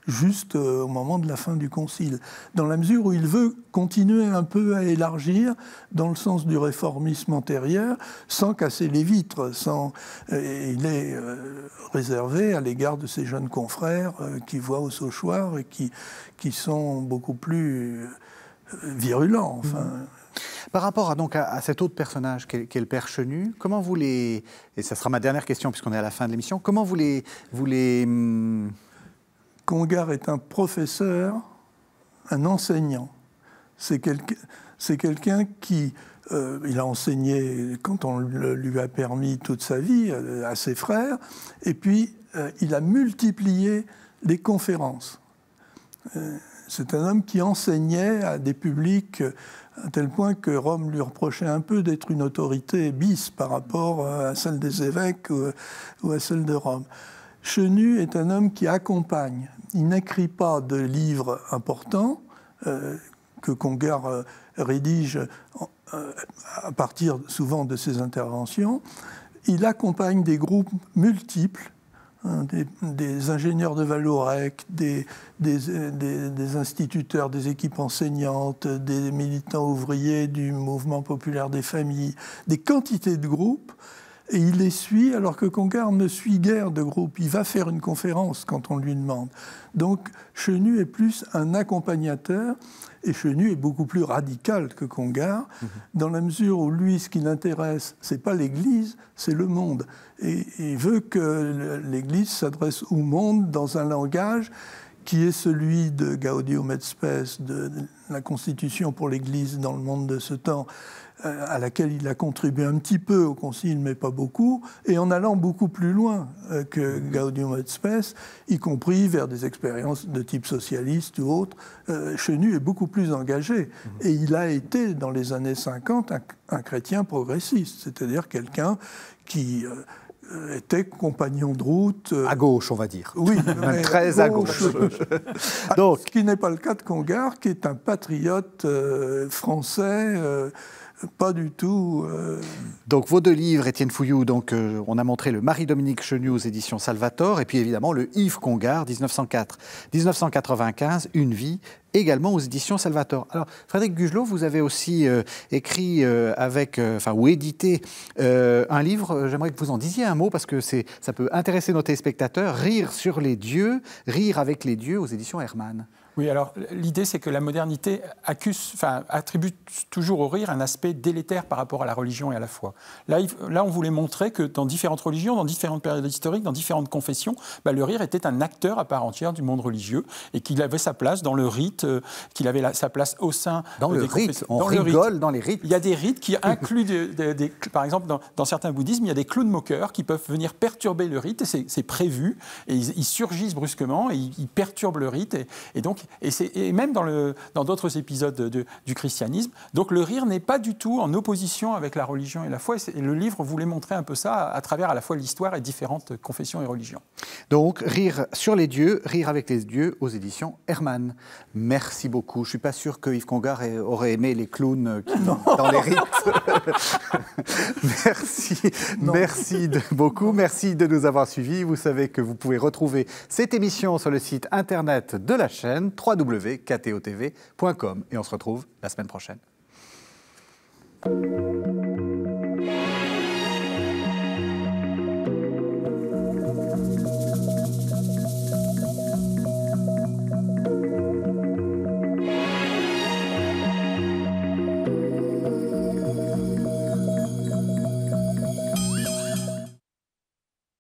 juste euh, au moment de la fin du Concile, dans la mesure où il veut continuer un peu à élargir dans le sens du réformisme antérieur, sans casser les vitres. Sans, euh, il est euh, réservé à l'égard de ses jeunes confrères euh, qui voient au Sauchoir et qui, qui sont beaucoup plus euh, virulents. Enfin. Mmh. Par rapport à, donc, à, à cet autre personnage qu'est, qu'est le Père Chenu, comment vous les... Et ça sera ma dernière question puisqu'on est à la fin de l'émission. Comment vous les... Vous les hum... Congar est un professeur, un enseignant. C'est, quelqu'... c'est quelqu'un qui... Euh, il a enseigné, quand on le, lui a permis, toute sa vie, euh, à ses frères. Et puis, euh, il a multiplié les conférences. Euh, c'est un homme qui enseignait à des publics... à tel point que Rome lui reprochait un peu d'être une autorité bis par rapport à celle des évêques ou à celle de Rome. Chenu est un homme qui accompagne. Il n'écrit pas de livres importants euh, que Congar euh, rédige euh, à partir souvent de ses interventions. Il accompagne des groupes multiples, Des, des ingénieurs de Vallourec, des, des, des, des instituteurs, des équipes enseignantes, des militants ouvriers du mouvement populaire des familles, des quantités de groupes, et il les suit alors que Congar ne suit guère de groupes. Il va faire une conférence quand on lui demande. Donc Chenu est plus un accompagnateur, et Chenu est beaucoup plus radical que Congar, mmh. dans la mesure où lui, ce qui l'intéresse, c'est pas l'Église, c'est le monde. Et il veut que l'Église s'adresse au monde dans un langage qui est celui de Gaudium et Spes, de la Constitution pour l'Église dans le monde de ce temps, à laquelle il a contribué un petit peu au Concile, mais pas beaucoup, et en allant beaucoup plus loin que Gaudium et Spes, y compris vers des expériences de type socialiste ou autre. Euh, Chenu est beaucoup plus engagé, et il a été, dans les années cinquante, un, un chrétien progressiste, c'est-à-dire quelqu'un qui... Euh, était compagnon de route. À gauche, on va dire. Oui, même très à gauche. Donc, ce qui n'est pas le cas de Congar, qui est un patriote euh, français, euh, pas du tout... Euh... Donc, vos deux livres, Étienne Fouilloux, donc, euh, on a montré le Marie-Dominique Chenu aux éditions Salvator, et puis évidemment le Yves Congar, dix-neuf cent quatre à dix-neuf cent quatre-vingt-quinze, Une vie, également aux éditions Salvator. Alors, Frédéric Gugelot, vous avez aussi euh, écrit euh, avec, euh, enfin, ou édité euh, un livre, euh, j'aimerais que vous en disiez un mot, parce que c'est, ça peut intéresser nos téléspectateurs, Rire sur les dieux, Rire avec les dieux, aux éditions Hermann. Oui, alors l'idée, c'est que la modernité accuse, enfin, attribue toujours au rire un aspect délétère par rapport à la religion et à la foi. Là, il, là on voulait montrer que dans différentes religions, dans différentes périodes historiques, dans différentes confessions, bah, le rire était un acteur à part entière du monde religieux et qu'il avait sa place dans le rite, euh, qu'il avait la, sa place au sein dans euh, le des rite. On dans rigole le rite. dans les rites. Il y a des rites qui incluent, des, des, des, par exemple, dans, dans certains bouddhismes, il y a des clowns moqueurs qui peuvent venir perturber le rite, et c'est, c'est prévu, et ils, ils surgissent brusquement, et ils, ils perturbent le rite, et, et donc, et, c'est, et même dans, le, dans d'autres épisodes de, de, du christianisme. Donc le rire n'est pas du tout en opposition avec la religion et la foi, et, et le livre voulait montrer un peu ça à, à travers à la fois l'histoire et différentes confessions et religions. Donc, Rire sur les dieux, Rire avec les dieux, aux éditions Hermann. Merci beaucoup. Je ne suis pas sûr que Yves Congar aurait aimé les clowns qui, dans les rites. Merci. Non. Merci de, beaucoup. Merci de nous avoir suivis. Vous savez que vous pouvez retrouver cette émission sur le site internet de la chaîne w w w point k t o t v point com. Et on se retrouve la semaine prochaine.